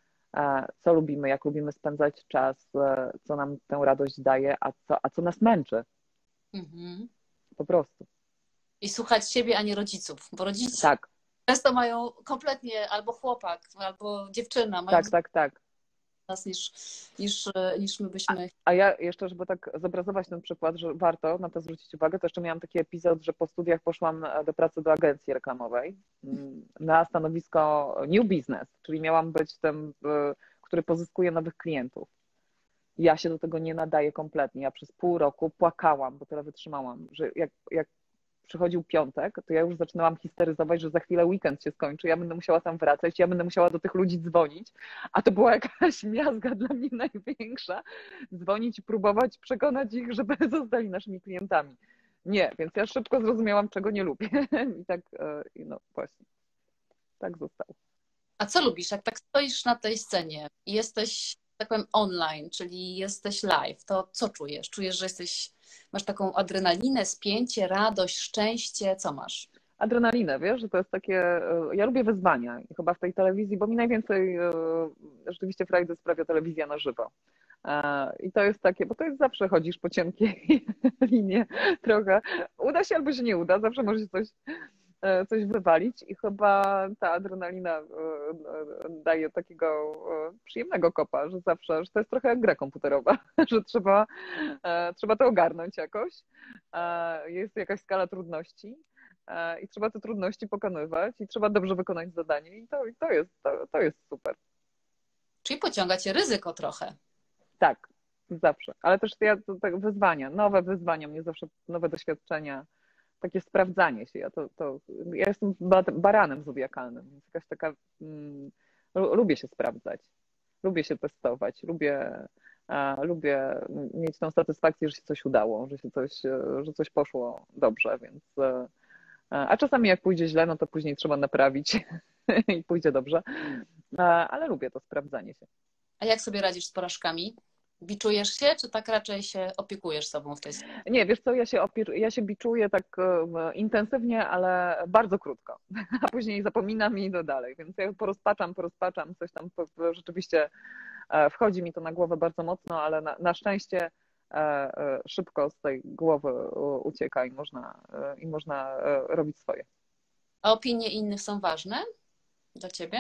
co lubimy, jak lubimy spędzać czas, co nam tę radość daje, a co, a co nas męczy. Mhm. Po prostu. I słuchać siebie, a nie rodziców, bo rodzice tak. często mają kompletnie albo chłopak, albo dziewczyna, mają tak, tak, tak. nas niż, niż, niż my byśmy. A, a ja jeszcze, żeby tak zobrazować ten przykład, że warto na to zwrócić uwagę, to jeszcze miałam taki epizod, że po studiach poszłam do pracy do agencji reklamowej na stanowisko new business, czyli miałam być tym, który pozyskuje nowych klientów. Ja się do tego nie nadaję kompletnie. Ja przez pół roku płakałam, bo tyle wytrzymałam, że jak, jak przychodził piątek, to ja już zaczynałam histeryzować, że za chwilę weekend się skończy, ja będę musiała tam wracać, ja będę musiała do tych ludzi dzwonić, a to była jakaś miazga dla mnie największa, dzwonić i próbować przekonać ich, żeby zostali naszymi klientami. Nie, więc ja szybko zrozumiałam, czego nie lubię i tak, no właśnie, tak zostało. A co lubisz, jak tak stoisz na tej scenie i jesteś, tak powiem, online, czyli jesteś live, to co czujesz? Czujesz, że jesteś, masz taką adrenalinę, spięcie, radość, szczęście, co masz? Adrenalinę, wiesz, że to jest takie, ja lubię wyzwania i chyba w tej telewizji, bo mi najwięcej rzeczywiście frajdy sprawia telewizja na żywo. I to jest takie, bo to jest zawsze chodzisz po cienkiej linie trochę. Uda się albo się nie uda, zawsze może się coś, coś wywalić i chyba ta adrenalina daje takiego przyjemnego kopa, że zawsze, że to jest trochę jak gra komputerowa, że trzeba, trzeba to ogarnąć jakoś. Jest jakaś skala trudności i trzeba te trudności pokonywać i trzeba dobrze wykonać zadanie i to, i to, jest, to, to jest super. Czyli pociąga cię ryzyko trochę. Tak, zawsze. Ale też ja, to, tak wyzwania, nowe wyzwania, mnie zawsze nowe doświadczenia, takie sprawdzanie się. Ja, to, to, ja jestem baranem zodiakalnym, więc jakaś taka, mm, lubię się sprawdzać, lubię się testować, lubię, a, lubię mieć tą satysfakcję, że się coś udało, że się coś, że coś poszło dobrze, więc a czasami jak pójdzie źle, no to później trzeba naprawić i pójdzie dobrze, ale lubię to sprawdzanie się. A jak sobie radzisz z porażkami? Biczujesz się, czy tak raczej się opiekujesz sobą w tej sytuacji? Nie, wiesz co, ja się, opie- ja się biczuję tak intensywnie, ale bardzo krótko, a później zapominam i idę dalej, więc ja porozpaczam, porozpaczam, coś tam rzeczywiście wchodzi mi to na głowę bardzo mocno, ale na, na szczęście szybko z tej głowy ucieka i można, i można robić swoje. A opinie innych są ważne dla ciebie?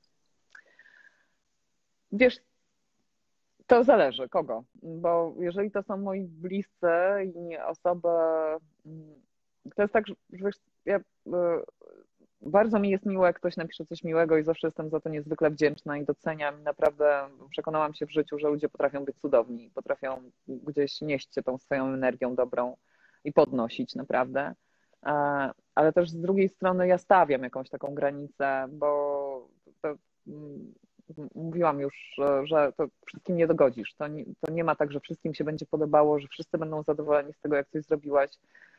Wiesz, to zależy kogo, bo jeżeli to są moi bliscy i osoby, to jest tak, że wiesz, ja, bardzo mi jest miło, jak ktoś napisze coś miłego i zawsze jestem za to niezwykle wdzięczna i doceniam. Naprawdę przekonałam się w życiu, że ludzie potrafią być cudowni, potrafią gdzieś nieść się tą swoją energią dobrą i podnosić naprawdę. Ale też z drugiej strony ja stawiam jakąś taką granicę, bo to, mówiłam już, że to wszystkim nie dogodzisz. To nie, to nie ma tak, że wszystkim się będzie podobało, że wszyscy będą zadowoleni z tego, jak coś zrobiłaś,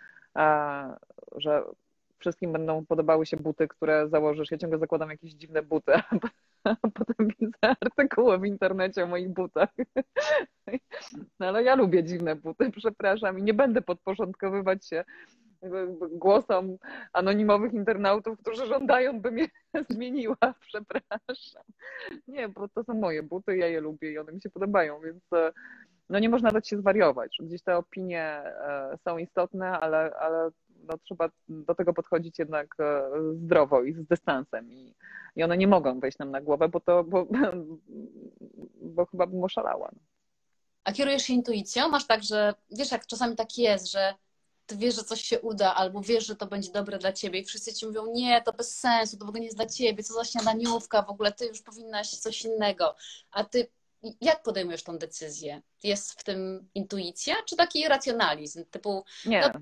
że wszystkim będą podobały się buty, które założysz. Ja ciągle zakładam jakieś dziwne buty, a potem widzę artykuły w internecie o moich butach. No ale ja lubię dziwne buty, przepraszam, i nie będę podporządkowywać się głosom anonimowych internautów, którzy żądają, bym je zmieniła, przepraszam. Nie, bo to są moje buty, ja je lubię i one mi się podobają, więc no nie można dać się zwariować. Gdzieś te opinie są istotne, ale, ale no trzeba do tego podchodzić jednak zdrowo i z dystansem i, i one nie mogą wejść nam na głowę, bo to, bo, bo chyba bym oszalała. A kierujesz się intuicją? Masz tak, że wiesz, jak czasami tak jest, że ty wiesz, że coś się uda, albo wiesz, że to będzie dobre dla ciebie i wszyscy ci mówią, nie, to bez sensu, to w ogóle nie jest dla ciebie, co za śniadaniówka, w ogóle ty już powinnaś coś innego. A ty jak podejmujesz tą decyzję? Jest w tym intuicja, czy taki racjonalizm? Typu, nie. No,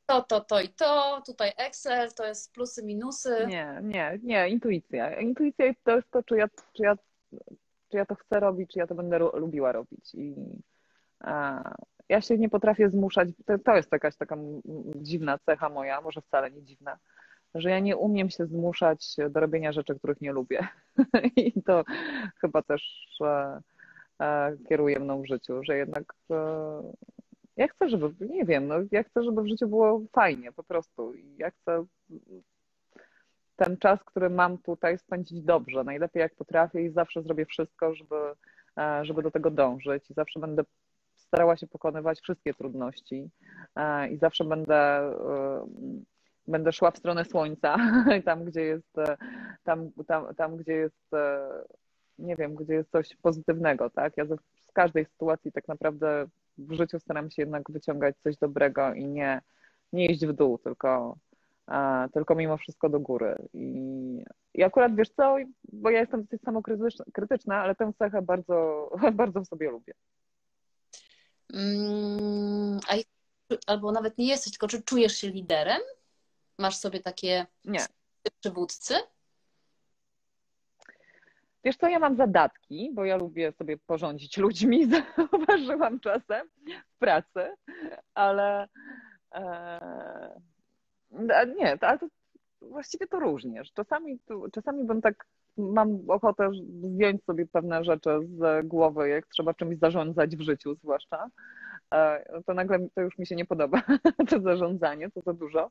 to, to, to i to, tutaj Excel, to jest plusy, minusy. Nie, nie, nie, intuicja. Intuicja to jest to, czy ja, czy ja, czy ja to chcę robić, czy ja to będę ru- lubiła robić. I a, ja się nie potrafię zmuszać, to, to jest jakaś taka m- m- dziwna cecha moja, może wcale nie dziwna, że ja nie umiem się zmuszać do robienia rzeczy, których nie lubię. I to chyba też e, e, kieruje mną w życiu, że jednak e, ja chcę, żeby, nie wiem, no, ja chcę, żeby w życiu było fajnie po prostu. I ja chcę ten czas, który mam tutaj, spędzić dobrze, najlepiej jak potrafię i zawsze zrobię wszystko, żeby, e, żeby do tego dążyć i zawsze będę starała się pokonywać wszystkie trudności e, i zawsze będę, e, będę szła w stronę słońca, tam gdzie jest, e, tam, tam, tam gdzie jest, e, nie wiem, gdzie jest coś pozytywnego, tak? Ja ze- z każdej sytuacji tak naprawdę w życiu staram się jednak wyciągać coś dobrego i nie, nie iść w dół, tylko a, tylko mimo wszystko do góry. I, i akurat wiesz co, bo ja jestem dosyć samokrytyczna, krytyczna, ale tę cechę bardzo, bardzo w sobie lubię. Mm, a, albo nawet nie jesteś, tylko czy czujesz się liderem? Masz sobie takie Nie. przywódcy? Wiesz co, ja mam zadatki, bo ja lubię sobie porządzić ludźmi, zauważyłam czasem w pracy, ale e, nie, to, ale to właściwie to różnie. że Czasami, czasami bym tak, mam ochotę zdjąć sobie pewne rzeczy z głowy, jak trzeba czymś zarządzać w życiu zwłaszcza. E, To nagle to już mi się nie podoba, to zarządzanie, to za dużo.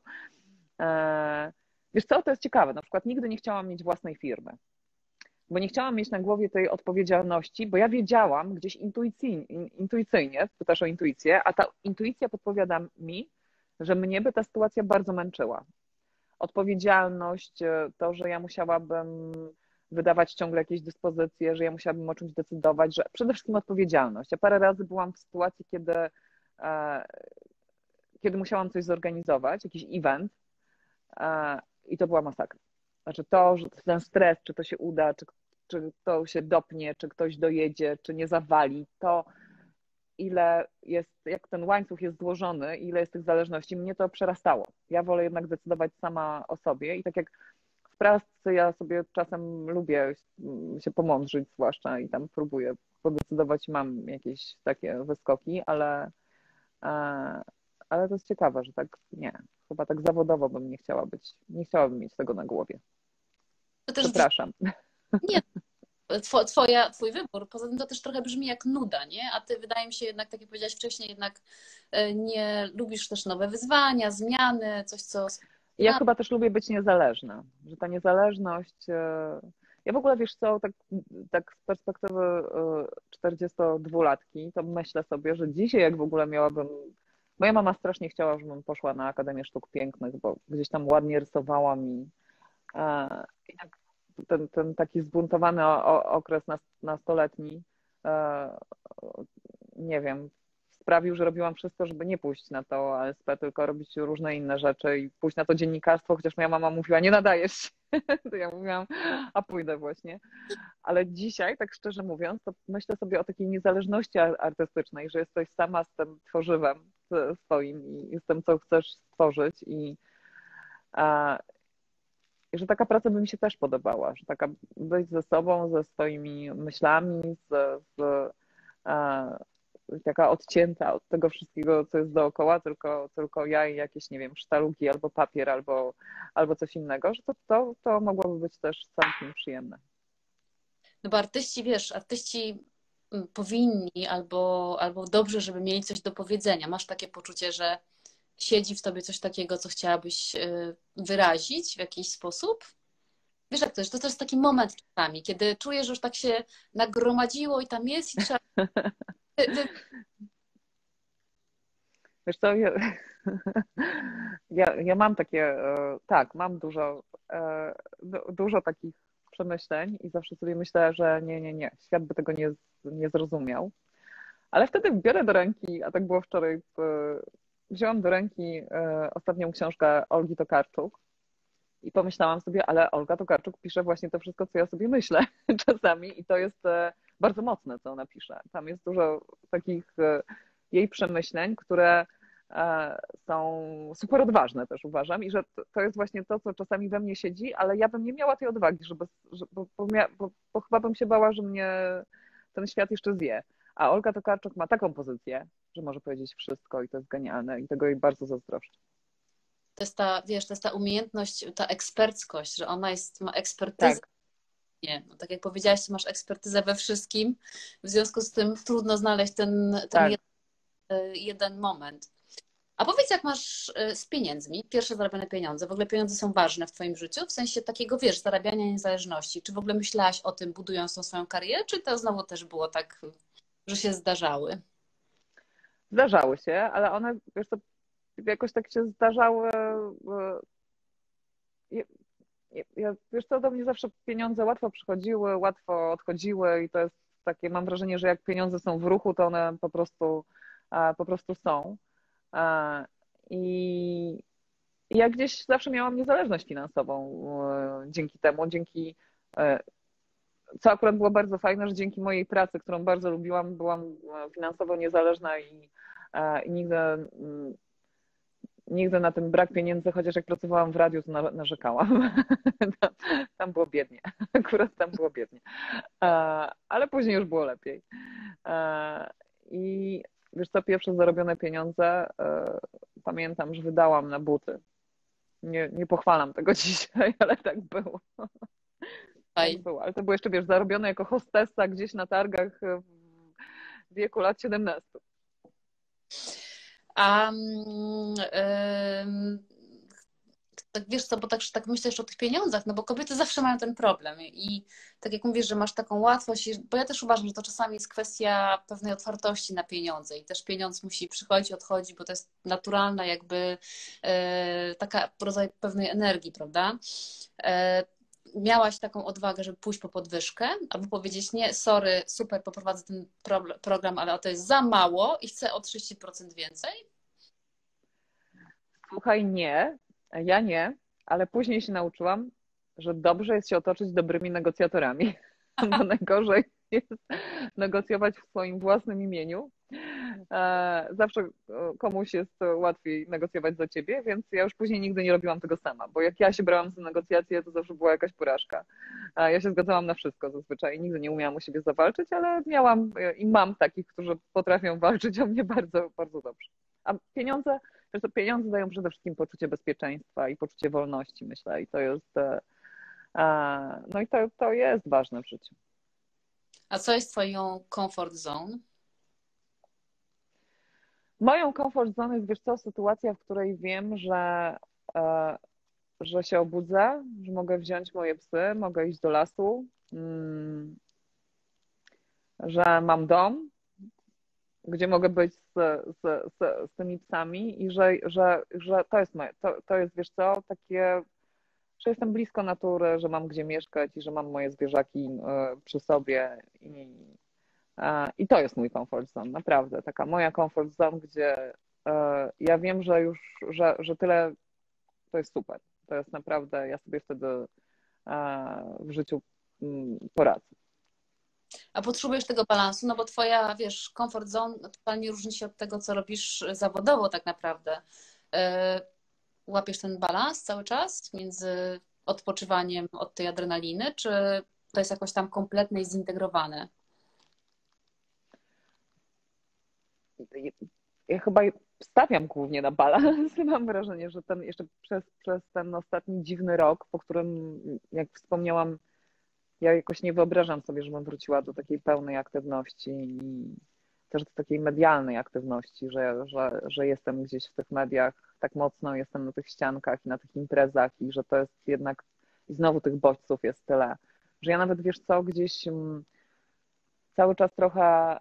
E, Wiesz co, to jest ciekawe, na przykład nigdy nie chciałam mieć własnej firmy, bo nie chciałam mieć na głowie tej odpowiedzialności, bo ja wiedziałam gdzieś intuicyjnie, intuicyjnie, pytasz o intuicję, a ta intuicja podpowiada mi, że mnie by ta sytuacja bardzo męczyła. Odpowiedzialność, e, to, że ja musiałabym wydawać ciągle jakieś dyspozycje, że ja musiałabym o czymś decydować, że przede wszystkim odpowiedzialność. Ja parę razy byłam w sytuacji, kiedy, e, kiedy musiałam coś zorganizować, jakiś event e, i to była masakra. Znaczy to, że ten stres, czy to się uda, czy, czy to się dopnie, czy ktoś dojedzie, czy nie zawali, to ile jest, jak ten łańcuch jest złożony, ile jest tych zależności, mnie to przerastało. Ja wolę jednak decydować sama o sobie i tak jak w pracy ja sobie czasem lubię się pomądrzyć zwłaszcza i tam próbuję podecydować, mam jakieś takie wyskoki, ale, e, ale to jest ciekawe, że tak nie, chyba tak zawodowo bym nie chciała być, nie chciałabym mieć tego na głowie. To też brzmi, Przepraszam. nie, two- twoja, twój wybór. Poza tym to też trochę brzmi jak nuda, nie? A ty, wydaje mi się jednak, tak jak powiedziałaś wcześniej, jednak e, nie lubisz też nowe wyzwania, zmiany, coś, co... Ja chyba też lubię być niezależna, że ta niezależność. e, Ja w ogóle wiesz co, tak, tak z perspektywy e, czterdziestodwulatki, to myślę sobie, że dzisiaj jak w ogóle miałabym. Moja mama strasznie chciała, żebym poszła na Akademię Sztuk Pięknych, bo gdzieś tam ładnie rysowałam i, e, i tak ten, ten taki zbuntowany o- o- okres nas- nastoletni, e, nie wiem, sprawił, że robiłam wszystko, żeby nie pójść na to O S P, tylko robić różne inne rzeczy i pójść na to dziennikarstwo, chociaż moja mama mówiła, nie nadajesz się. To ja mówiłam, a pójdę właśnie. Ale dzisiaj, tak szczerze mówiąc, to myślę sobie o takiej niezależności ar- artystycznej, że jesteś sama z tym tworzywem z- swoim i z tym, co chcesz stworzyć i, a, i że taka praca by mi się też podobała, że taka być ze sobą, ze swoimi myślami, z, z, a, taka odcięta od tego wszystkiego, co jest dookoła, tylko, tylko ja i jakieś, nie wiem, sztalugi albo papier, albo, albo coś innego, że to, to, to mogłoby być też całkiem przyjemne. No bo artyści, wiesz, artyści mm, powinni albo, albo dobrze, żeby mieli coś do powiedzenia. Masz takie poczucie, że siedzi w tobie coś takiego, co chciałabyś y, wyrazić w jakiś sposób? Wiesz jak to jest? To jest taki moment czasami, kiedy czujesz, że już tak się nagromadziło i tam jest i trzeba... Wy, wy... Wiesz co, ja, ja, ja mam takie, e, tak, mam dużo, e, du- dużo takich przemyśleń i zawsze sobie myślę, że nie, nie, nie, świat by tego nie, nie zrozumiał. Ale wtedy biorę do ręki, a tak było wczoraj, e, wzięłam do ręki e, ostatnią książkę Olgi Tokarczuk i pomyślałam sobie, ale Olga Tokarczuk pisze właśnie to wszystko, co ja sobie myślę czasami i to jest e, bardzo mocne, co ona pisze. Tam jest dużo takich e, jej przemyśleń, które są super odważne też uważam i że to jest właśnie to, co czasami we mnie siedzi, ale ja bym nie miała tej odwagi, żeby, żeby bo, bo, bo, bo chyba bym się bała, że mnie ten świat jeszcze zje. A Olga Tokarczuk ma taką pozycję, że może powiedzieć wszystko i to jest genialne i tego jej bardzo zazdroszczę. To jest ta, wiesz, to jest ta umiejętność, ta eksperckość, że ona jest, ma ekspertyzę. Tak. Nie, no, tak jak powiedziałaś, ty masz ekspertyzę we wszystkim, w związku z tym trudno znaleźć ten, ten Tak. jeden, jeden moment. A powiedz, jak masz z pieniędzmi, pierwsze zarabiane pieniądze, w ogóle pieniądze są ważne w twoim życiu, w sensie takiego, wiesz, zarabiania niezależności. Czy w ogóle myślałaś o tym, budując tą swoją karierę, czy to znowu też było tak, że się zdarzały? Zdarzały się, ale one, wiesz co, jakoś tak się zdarzały. Ja, wiesz co, do mnie zawsze pieniądze łatwo przychodziły, łatwo odchodziły i to jest takie, mam wrażenie, że jak pieniądze są w ruchu, to one po prostu, po prostu są. I ja gdzieś zawsze miałam niezależność finansową dzięki temu, dzięki, co akurat było bardzo fajne, że dzięki mojej pracy, którą bardzo lubiłam, byłam finansowo niezależna i, i nigdy Nigdy na ten brak pieniędzy, chociaż jak pracowałam w radiu, to narzekałam. Tam, tam było biednie. Akurat tam było biednie. Ale później już było lepiej. I wiesz co, pierwsze zarobione pieniądze pamiętam, że wydałam na buty. Nie, nie pochwalam tego dzisiaj, ale tak było. Tak było. Ale to było jeszcze, wiesz, zarobione jako hostessa gdzieś na targach w wieku lat siedemnastu. A yy, tak wiesz co, bo tak, tak myślę jeszcze o tych pieniądzach, no bo kobiety zawsze mają ten problem i tak jak mówisz, że masz taką łatwość, bo ja też uważam, że to czasami jest kwestia pewnej otwartości na pieniądze i też pieniądz musi przychodzić, odchodzić, bo to jest naturalna jakby yy, taka rodzaj pewnej energii, prawda? Yy, Miałaś taką odwagę, żeby pójść po podwyżkę, albo powiedzieć nie, sorry, super, poprowadzę ten pro- program, ale to jest za mało i chcę o trzydzieści procent więcej? Słuchaj, nie, ja nie, ale później się nauczyłam, że dobrze jest się otoczyć dobrymi negocjatorami, bo najgorzej jest negocjować w swoim własnym imieniu. Zawsze komuś jest łatwiej negocjować za ciebie, więc ja już później nigdy nie robiłam tego sama, bo jak ja się brałam za negocjacje, to zawsze była jakaś porażka. Ja się zgadzałam na wszystko zazwyczaj, nigdy nie umiałam o siebie zawalczyć, ale miałam i mam takich, którzy potrafią walczyć o mnie bardzo, bardzo dobrze. A pieniądze, to pieniądze dają przede wszystkim poczucie bezpieczeństwa i poczucie wolności, myślę, i to jest, no i to, to jest ważne w życiu. A co jest twoją comfort zone? Moją comfort zone jest, wiesz co, sytuacja, w której wiem, że, że się obudzę, że mogę wziąć moje psy, mogę iść do lasu, że mam dom, gdzie mogę być z, z, z, z tymi psami i że, że, że to jest moje, to, to jest, wiesz co, takie, że jestem blisko natury, że mam gdzie mieszkać i że mam moje zwierzaki przy sobie i, i to jest mój comfort zone, naprawdę, taka moja comfort zone, gdzie ja wiem, że już, że, że tyle, to jest super, to jest naprawdę, ja sobie wtedy w życiu poradzę. A potrzebujesz tego balansu, no bo twoja, wiesz, comfort zone totalnie różni się od tego, co robisz zawodowo tak naprawdę. Łapiesz ten balans cały czas między odpoczywaniem od tej adrenaliny, czy to jest jakoś tam kompletnie zintegrowane? Ja chyba stawiam głównie na balans. Mam wrażenie, że ten jeszcze przez, przez ten ostatni dziwny rok, po którym, jak wspomniałam, ja jakoś nie wyobrażam sobie, żebym wróciła do takiej pełnej aktywności i też do takiej medialnej aktywności, że, że, że jestem gdzieś w tych mediach tak mocno, jestem na tych ściankach i na tych imprezach i że to jest jednak, i znowu tych bodźców jest tyle, że ja nawet, wiesz co, gdzieś cały czas trochę,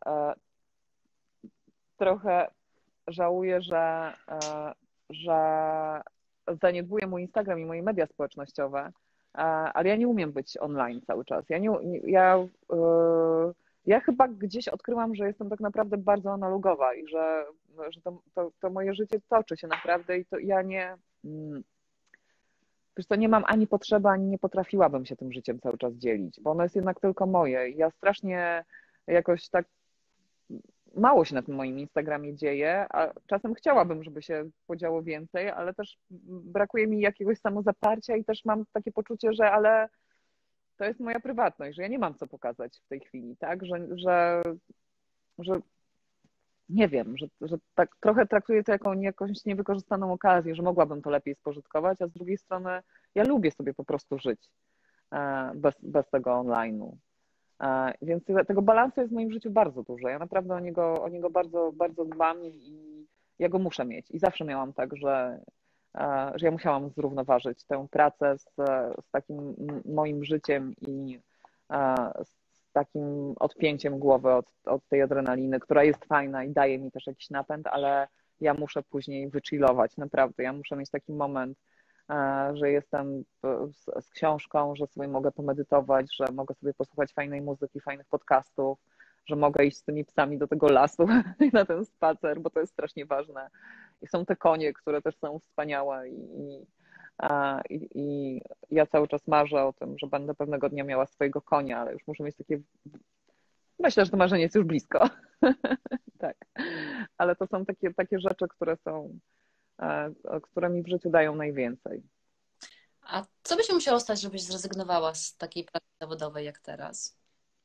trochę żałuję, że, że zaniedbuję mój Instagram i moje media społecznościowe, ale ja nie umiem być online cały czas. Ja, nie, ja, ja chyba gdzieś odkryłam, że jestem tak naprawdę bardzo analogowa i że, że to, to, to moje życie toczy się naprawdę i to ja nie, wiesz co, nie mam ani potrzeby, ani nie potrafiłabym się tym życiem cały czas dzielić, bo ono jest jednak tylko moje. Ja strasznie jakoś tak mało się na tym moim Instagramie dzieje, a czasem chciałabym, żeby się podziało więcej, ale też brakuje mi jakiegoś samozaparcia i też mam takie poczucie, że ale to jest moja prywatność, że ja nie mam co pokazać w tej chwili, tak? Że, że, że nie wiem, że, że tak trochę traktuję to jako jakąś niewykorzystaną okazję, że mogłabym to lepiej spożytkować, a z drugiej strony ja lubię sobie po prostu żyć bez, bez tego online'u. Więc tego balansu jest w moim życiu bardzo dużo. Ja naprawdę o niego, o niego bardzo, bardzo dbam i ja go muszę mieć. I zawsze miałam tak, że, że ja musiałam zrównoważyć tę pracę z, z takim moim życiem i z takim odpięciem głowy od, od tej adrenaliny, która jest fajna i daje mi też jakiś napęd, ale ja muszę później wychillować, naprawdę. Ja muszę mieć taki moment, że jestem z, z książką, że sobie mogę pomedytować, że mogę sobie posłuchać fajnej muzyki, fajnych podcastów, że mogę iść z tymi psami do tego lasu na ten spacer, bo to jest strasznie ważne. I są te konie, które też są wspaniałe i, i, i ja cały czas marzę o tym, że będę pewnego dnia miała swojego konia, ale już muszę mieć takie... Myślę, że to marzenie jest już blisko. Tak. Ale to są takie, takie rzeczy, które są które mi w życiu dają najwięcej. A co by się musiało stać, żebyś zrezygnowała z takiej pracy zawodowej jak teraz?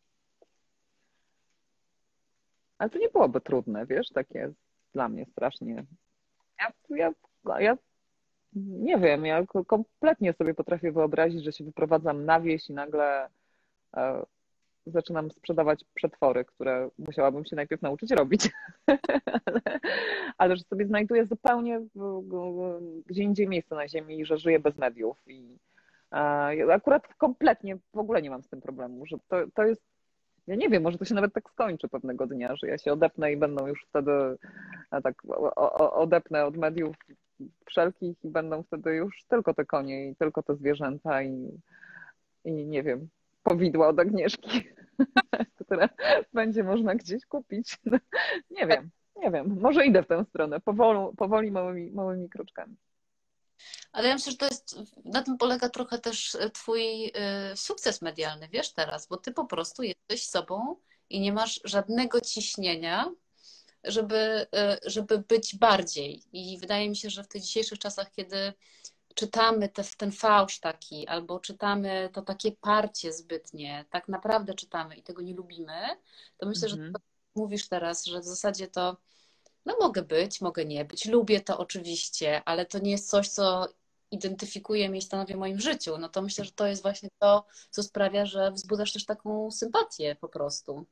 Ale to nie byłoby trudne, wiesz, takie dla mnie strasznie. Ja, ja, ja nie wiem, ja kompletnie sobie potrafię wyobrazić, że się wyprowadzam na wieś i nagle e, zaczynam sprzedawać przetwory, które musiałabym się najpierw nauczyć robić, ale, ale że sobie znajduję zupełnie gdzie indziej miejsce na ziemi i że żyję bez mediów. I e, akurat kompletnie w ogóle nie mam z tym problemu, że to, to jest, ja nie wiem, może to się nawet tak skończy pewnego dnia, że ja się odepnę i będą już wtedy tak o, o, odepnę od mediów wszelkich i będą wtedy już tylko te konie i tylko te zwierzęta i, i nie wiem, powidła od Agnieszki, które będzie można gdzieś kupić. Nie wiem, nie wiem. Może idę w tę stronę, powolu, powoli, małymi, małymi kroczkami. Ale ja myślę, że to jest, na tym polega trochę też twój y, sukces medialny, wiesz, teraz, bo ty po prostu jesteś sobą i nie masz żadnego ciśnienia, żeby, y, żeby być bardziej. I wydaje mi się, że w tych dzisiejszych czasach, kiedy czytamy te, ten fałsz taki, albo czytamy to takie parcie zbytnie, tak naprawdę czytamy i tego nie lubimy, to myślę, że Mhm. to, mówisz teraz, że w zasadzie to no mogę być, mogę nie być, lubię to oczywiście, ale to nie jest coś, co identyfikuje mnie i stanowi w moim życiu. No to myślę, że to jest właśnie to, co sprawia, że wzbudzasz też taką sympatię po prostu.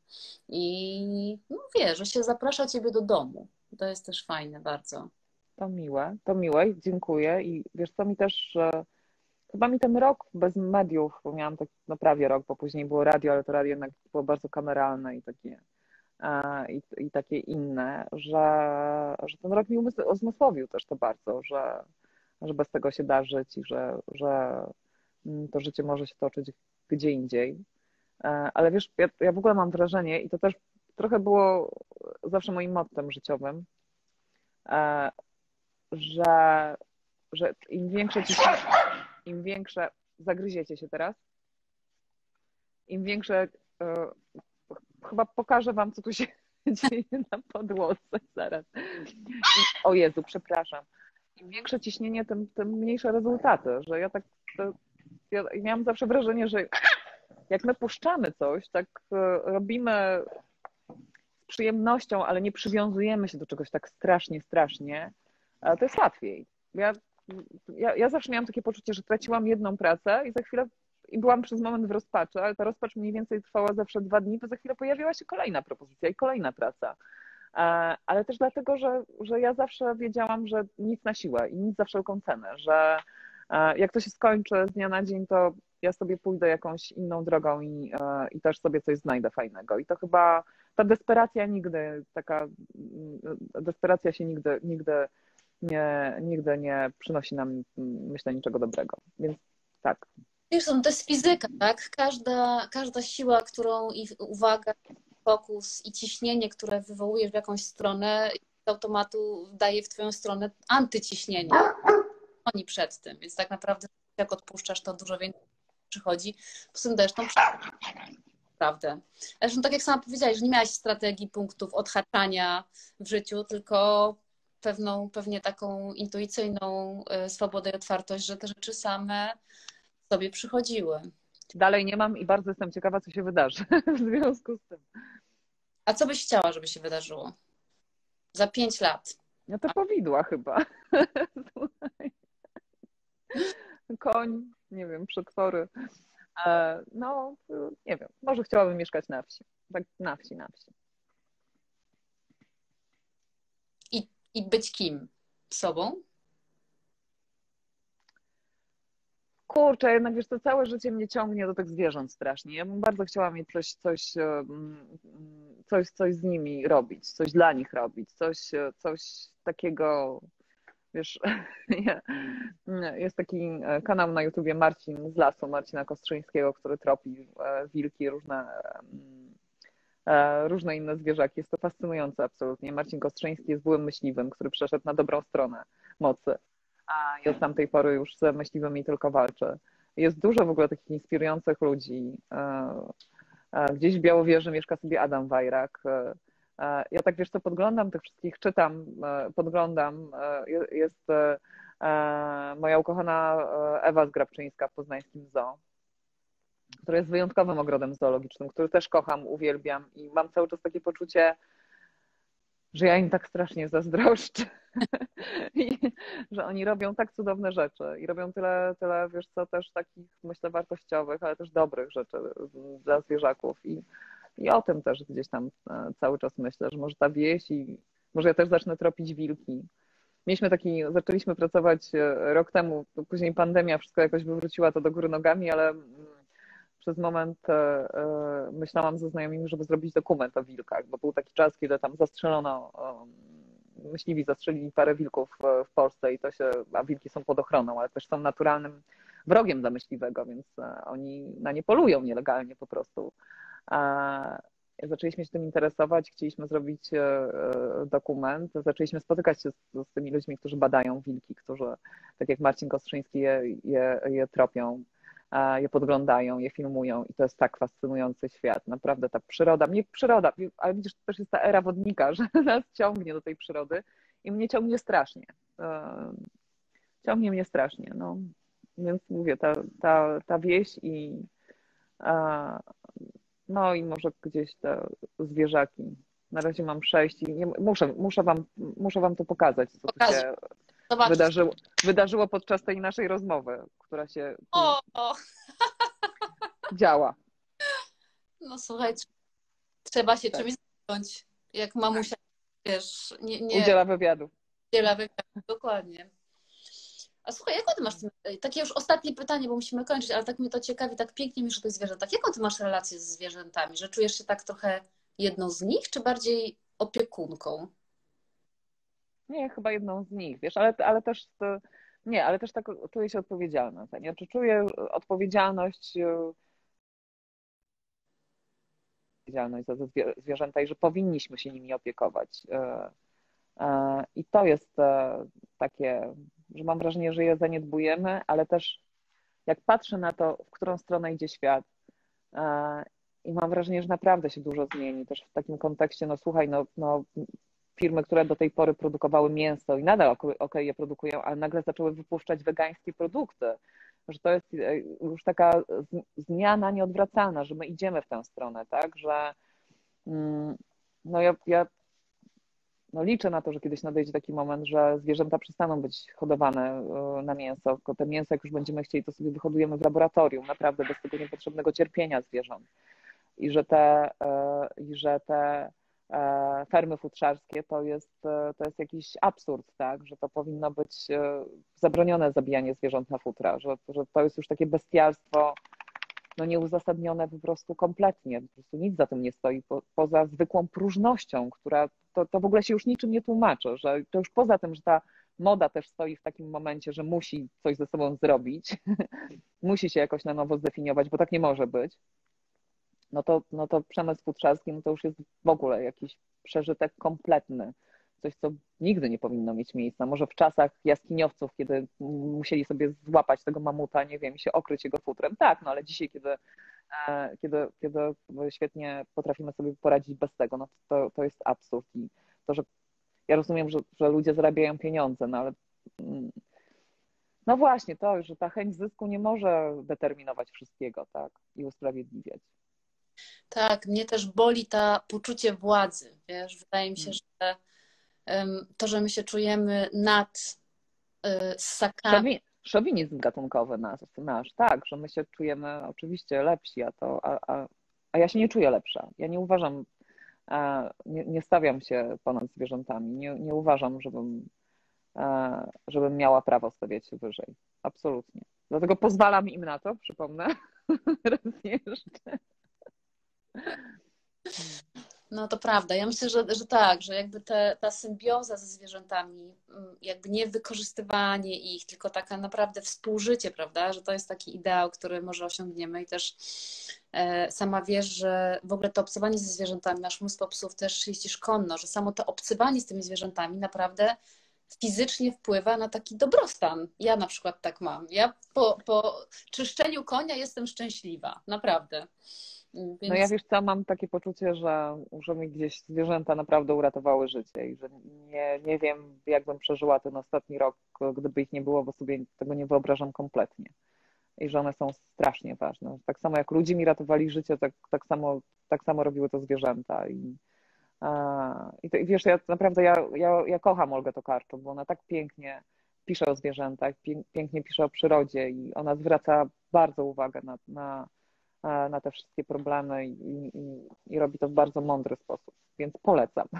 I no wiesz, że się zaprasza ciebie do domu. To jest też fajne bardzo. To miłe, to miłe, i dziękuję. I wiesz co, mi też, e, chyba mi ten rok bez mediów, bo miałam tak, no prawie rok, bo później było radio, ale to radio jednak było bardzo kameralne i takie, e, i, i takie inne, że, że ten rok mi umysł, uzmysłowił też to bardzo, że, że bez tego się da żyć i że, że mm, to życie może się toczyć gdzie indziej. E, Ale wiesz, ja, ja w ogóle mam wrażenie, i to też trochę było zawsze moim mottem życiowym, e, że, że im większe ciśnienie, im większe, zagryziecie się teraz, im większe, e, chyba pokażę wam, co tu się dzieje na podłodze zaraz. I, o Jezu, przepraszam. Im większe ciśnienie, tym, tym mniejsze rezultaty, że ja tak, to, ja miałam zawsze wrażenie, że jak my puszczamy coś, tak e, robimy z przyjemnością, ale nie przywiązujemy się do czegoś tak strasznie, strasznie, e, to jest łatwiej. Ja, ja, ja zawsze miałam takie poczucie, że traciłam jedną pracę i za chwilę i byłam przez moment w rozpaczy, ale ta rozpacz mniej więcej trwała zawsze dwa dni, to za chwilę pojawiła się kolejna propozycja i kolejna praca. E, Ale też dlatego, że, że ja zawsze wiedziałam, że nic na siłę i nic za wszelką cenę, że e, jak to się skończy z dnia na dzień, to ja sobie pójdę jakąś inną drogą i, e, i też sobie coś znajdę fajnego. I to chyba ta desperacja nigdy, taka desperacja się nigdy, nigdy nie, nigdy nie przynosi nam, myślę, niczego dobrego. Więc tak. Wiesz, no to jest fizyka, tak? Każda, każda siła, którą i uwaga, fokus i ciśnienie, które wywołujesz w jakąś stronę, z automatu daje w twoją stronę antyciśnienie. Oni przed tym, więc tak naprawdę jak odpuszczasz, to dużo więcej przychodzi. Poza tym też, no, naprawdę. Zresztą tak jak sama powiedziałaś, że nie miałaś strategii punktów odhaczania w życiu, tylko pewną, pewnie taką intuicyjną y, swobodę i otwartość, że te rzeczy same sobie przychodziły. Dalej nie mam i bardzo jestem ciekawa, co się wydarzy w związku z tym. A co byś chciała, żeby się wydarzyło? Za pięć lat. No to powidła chyba. Słuchaj. Koń, nie wiem, przetwory. E, No, nie wiem, może chciałabym mieszkać na wsi. Tak na wsi, na wsi. I, i być kim? Sobą? Kurczę, jednak wiesz, to całe życie mnie ciągnie do tych zwierząt strasznie. Ja bym bardzo chciała mieć coś, coś, em, coś, coś z nimi robić, coś dla nich robić, coś, coś takiego, wiesz, ja- jest taki kanał na YouTubie Marcin z lasu, Marcina Kostrzyńskiego, który tropi e, wilki, różne, em, e, różne inne zwierzaki. Jest to fascynujące absolutnie. Marcin Kostrzyński jest byłym myśliwym, który przeszedł na dobrą stronę mocy. A i od tamtej pory już z myśliwymi tylko walczę. Jest dużo w ogóle takich inspirujących ludzi. E, e, Gdzieś w Białowieży mieszka sobie Adam Wajrak. E, e, Ja tak wiesz co, podglądam tych wszystkich, czytam, e, podglądam. E, je- Jest e, e, moja ukochana e, Ewa Zgrabczyńska w poznańskim zoo, która jest wyjątkowym ogrodem zoologicznym, który też kocham, uwielbiam i mam cały czas takie poczucie, że ja im tak strasznie zazdroszczę. I że oni robią tak cudowne rzeczy i robią tyle, tyle, wiesz co, też takich, myślę, wartościowych, ale też dobrych rzeczy dla zwierzaków. I, i o tym też gdzieś tam e, cały czas myślę, że może ta wieś i może ja też zacznę tropić wilki. Mieliśmy taki, zaczęliśmy pracować e, rok temu, później pandemia, wszystko jakoś wywróciła to do góry nogami, ale mm, przez moment e, e, myślałam ze znajomymi, żeby zrobić dokument o wilkach, bo był taki czas, kiedy tam zastrzelono, e, myśliwi zastrzelili parę wilków w, w Polsce i to się, a wilki są pod ochroną, ale też są naturalnym wrogiem dla myśliwego, więc e, oni na nie polują nielegalnie po prostu. A zaczęliśmy się tym interesować, chcieliśmy zrobić e, e, dokument, zaczęliśmy spotykać się z, z tymi ludźmi, którzy badają wilki, którzy, tak jak Marcin Kostrzyński, je, je, je tropią, a je podglądają, je filmują i to jest tak fascynujący świat. Naprawdę ta przyroda, mnie przyroda, ale widzisz, to też jest ta era wodnika, że nas ciągnie do tej przyrody i mnie ciągnie strasznie. E, Ciągnie mnie strasznie, no. Więc mówię, ta, ta, ta wieś i a, no i może gdzieś te zwierzaki. Na razie mam sześć i nie, muszę, muszę wam, muszę wam to pokazać, co tu Pokazuj. się Zobaczysz. wydarzyło, wydarzyło podczas tej naszej rozmowy, która się tu O, o. działa. No słuchaj, trzeba się Tak. czymś zająć. Jak mamusia, wiesz, nie, nie Udziela wywiadu. udziela wywiadu. Dokładnie. A słuchaj, jaką ty masz, takie już ostatnie pytanie, bo musimy kończyć, ale tak mnie to ciekawi, tak pięknie mówisz o tych zwierzętach. Jaką ty masz relację ze zwierzętami? Że czujesz się tak trochę jedną z nich, czy bardziej opiekunką? Nie, chyba jedną z nich, wiesz, ale, ale też to, nie, ale też tak czuję się odpowiedzialna. Tak? Znaczy, czuję odpowiedzialność, e, odpowiedzialność za te zwie- zwierzęta i że powinniśmy się nimi opiekować. E, e, I to jest e, takie, że mam wrażenie, że je zaniedbujemy, ale też jak patrzę na to, w którą stronę idzie świat, e, i mam wrażenie, że naprawdę się dużo zmieni też w takim kontekście, no słuchaj, no, no firmy, które do tej pory produkowały mięso i nadal ok, ok, je produkują, ale nagle zaczęły wypuszczać wegańskie produkty, że to jest e, już taka z- zmiana nieodwracalna, że my idziemy w tę stronę, tak, że mm, no ja, ja no liczę na to, że kiedyś nadejdzie taki moment, że zwierzęta przestaną być hodowane e, na mięso, tylko te mięso, jak już będziemy chcieli, to sobie wyhodujemy w laboratorium, naprawdę bez tego niepotrzebnego cierpienia zwierząt. I że te, e, i że te e, fermy futrzarskie to jest, e, to jest jakiś absurd, tak? Że to powinno być e, zabronione zabijanie zwierząt na futra, że, że to jest już takie bestialstwo no nieuzasadnione po prostu kompletnie, po prostu nic za tym nie stoi, po, poza zwykłą próżnością, która to, to w ogóle się już niczym nie tłumaczy, że to już poza tym, że ta moda też stoi w takim momencie, że musi coś ze sobą zrobić, musi się jakoś na nowo zdefiniować, bo tak nie może być, no to, no to przemysł futrzarski no to już jest w ogóle jakiś przeżytek kompletny. Coś, co nigdy nie powinno mieć miejsca. Może w czasach jaskiniowców, kiedy musieli sobie złapać tego mamuta, nie wiem, i się okryć jego futrem. Tak, no ale dzisiaj, kiedy e, kiedy, kiedy świetnie potrafimy sobie poradzić bez tego, no to, to jest absurd. I to, że ja rozumiem, że, że ludzie zarabiają pieniądze, no ale mm, no właśnie to, że ta chęć zysku nie może determinować wszystkiego, tak? I usprawiedliwiać. Tak, mnie też boli ta poczucie władzy, wiesz, wydaje mi się, Hmm. że em, to, że my się czujemy nad y, ssakami. Szowi, szowinizm gatunkowy nasz, nasz, tak, że my się czujemy oczywiście lepsi, a, to, a, a, a ja się nie czuję lepsza. Ja nie uważam, e, nie, nie stawiam się ponad zwierzętami, nie, nie uważam, żebym, e, żebym miała prawo stawiać się wyżej. Absolutnie. Dlatego pozwalam im na to, przypomnę, raz jeszcze. No to prawda. Ja myślę, że, że tak, że jakby te, ta symbioza ze zwierzętami, mm, jakby nie wykorzystywanie ich, tylko taka naprawdę współżycie, prawda? Że to jest taki ideał, który może osiągniemy i też e, sama wiesz, że w ogóle to obcowanie ze zwierzętami, masz mnóstwo psów, też jeździsz konno, że samo to obcywanie z tymi zwierzętami naprawdę fizycznie wpływa na taki dobrostan. Ja na przykład tak mam. Ja po, po czyszczeniu konia jestem szczęśliwa, naprawdę. No ja Więc wiesz co, mam takie poczucie, że, że mi gdzieś zwierzęta naprawdę uratowały życie i że nie, nie wiem, jakbym przeżyła ten ostatni rok, gdyby ich nie było, bo sobie tego nie wyobrażam kompletnie. I że one są strasznie ważne. Tak samo jak ludzie mi ratowali życie, tak, tak samo, tak samo robiły to zwierzęta. I, a, i, to, i wiesz, ja naprawdę ja, ja, ja kocham Olgę Tokarczuk, bo ona tak pięknie pisze o zwierzętach, pię, pięknie pisze o przyrodzie i ona zwraca bardzo uwagę na, na na te wszystkie problemy i, i, i robi to w bardzo mądry sposób, więc polecam.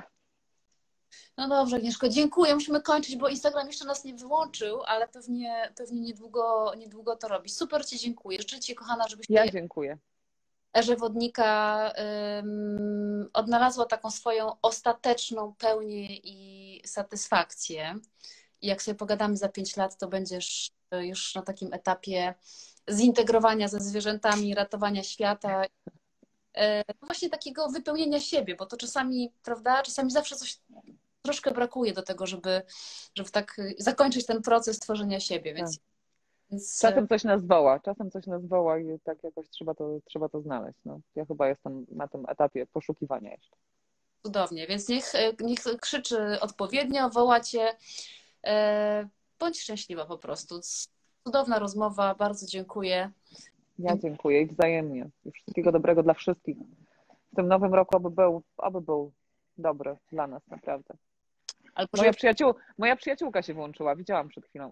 no dobrze, Agnieszko, dziękuję. Musimy kończyć, bo Instagram jeszcze nas nie wyłączył, ale pewnie, pewnie niedługo, niedługo to robi. Super Ci dziękuję. Życzę Ci, kochana, żebyś Ja tej dziękuję. erze wodnika ym, odnalazła taką swoją ostateczną pełnię i satysfakcję. I jak sobie pogadamy za pięć lat, to będziesz już na takim etapie zintegrowania ze zwierzętami, ratowania świata, e, właśnie takiego wypełnienia siebie, bo to czasami, prawda, czasami zawsze coś troszkę brakuje do tego, żeby, żeby tak zakończyć ten proces tworzenia siebie, Tak. więc, więc Czasem coś nas woła, czasem coś nas woła i tak jakoś trzeba to, trzeba to znaleźć. No, ja chyba jestem na tym etapie poszukiwania jeszcze. cudownie, więc niech, niech krzyczy odpowiednio, woła cię, e, bądź szczęśliwa po prostu. Cudowna rozmowa, bardzo dziękuję. Ja dziękuję i wzajemnie. I wszystkiego dobrego dla wszystkich. W tym nowym roku oby był, oby był dobry dla nas, naprawdę. Albo Moja, żeby, przyjaciół, moja przyjaciółka się włączyła, widziałam przed chwilą.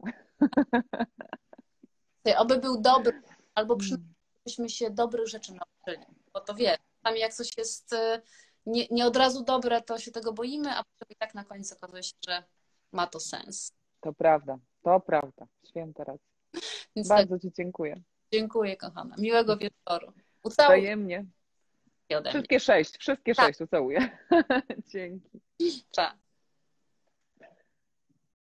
oby był dobry, albo przynajmniej byśmy się dobrych rzeczy nauczyli, bo to wiesz, czasami jak coś jest e, nie, nie od razu dobre, to się tego boimy, a potem i tak na koniec okazuje się, że ma to sens. To prawda, to prawda. Święta racja. Więc tak, Bardzo Ci dziękuję. dziękuję, kochana. Miłego wieczoru. Ucałuję Wzajemnie. ode mnie. Wszystkie sześć, wszystkie Tak, sześć ucałuję. Dzięki. cześć.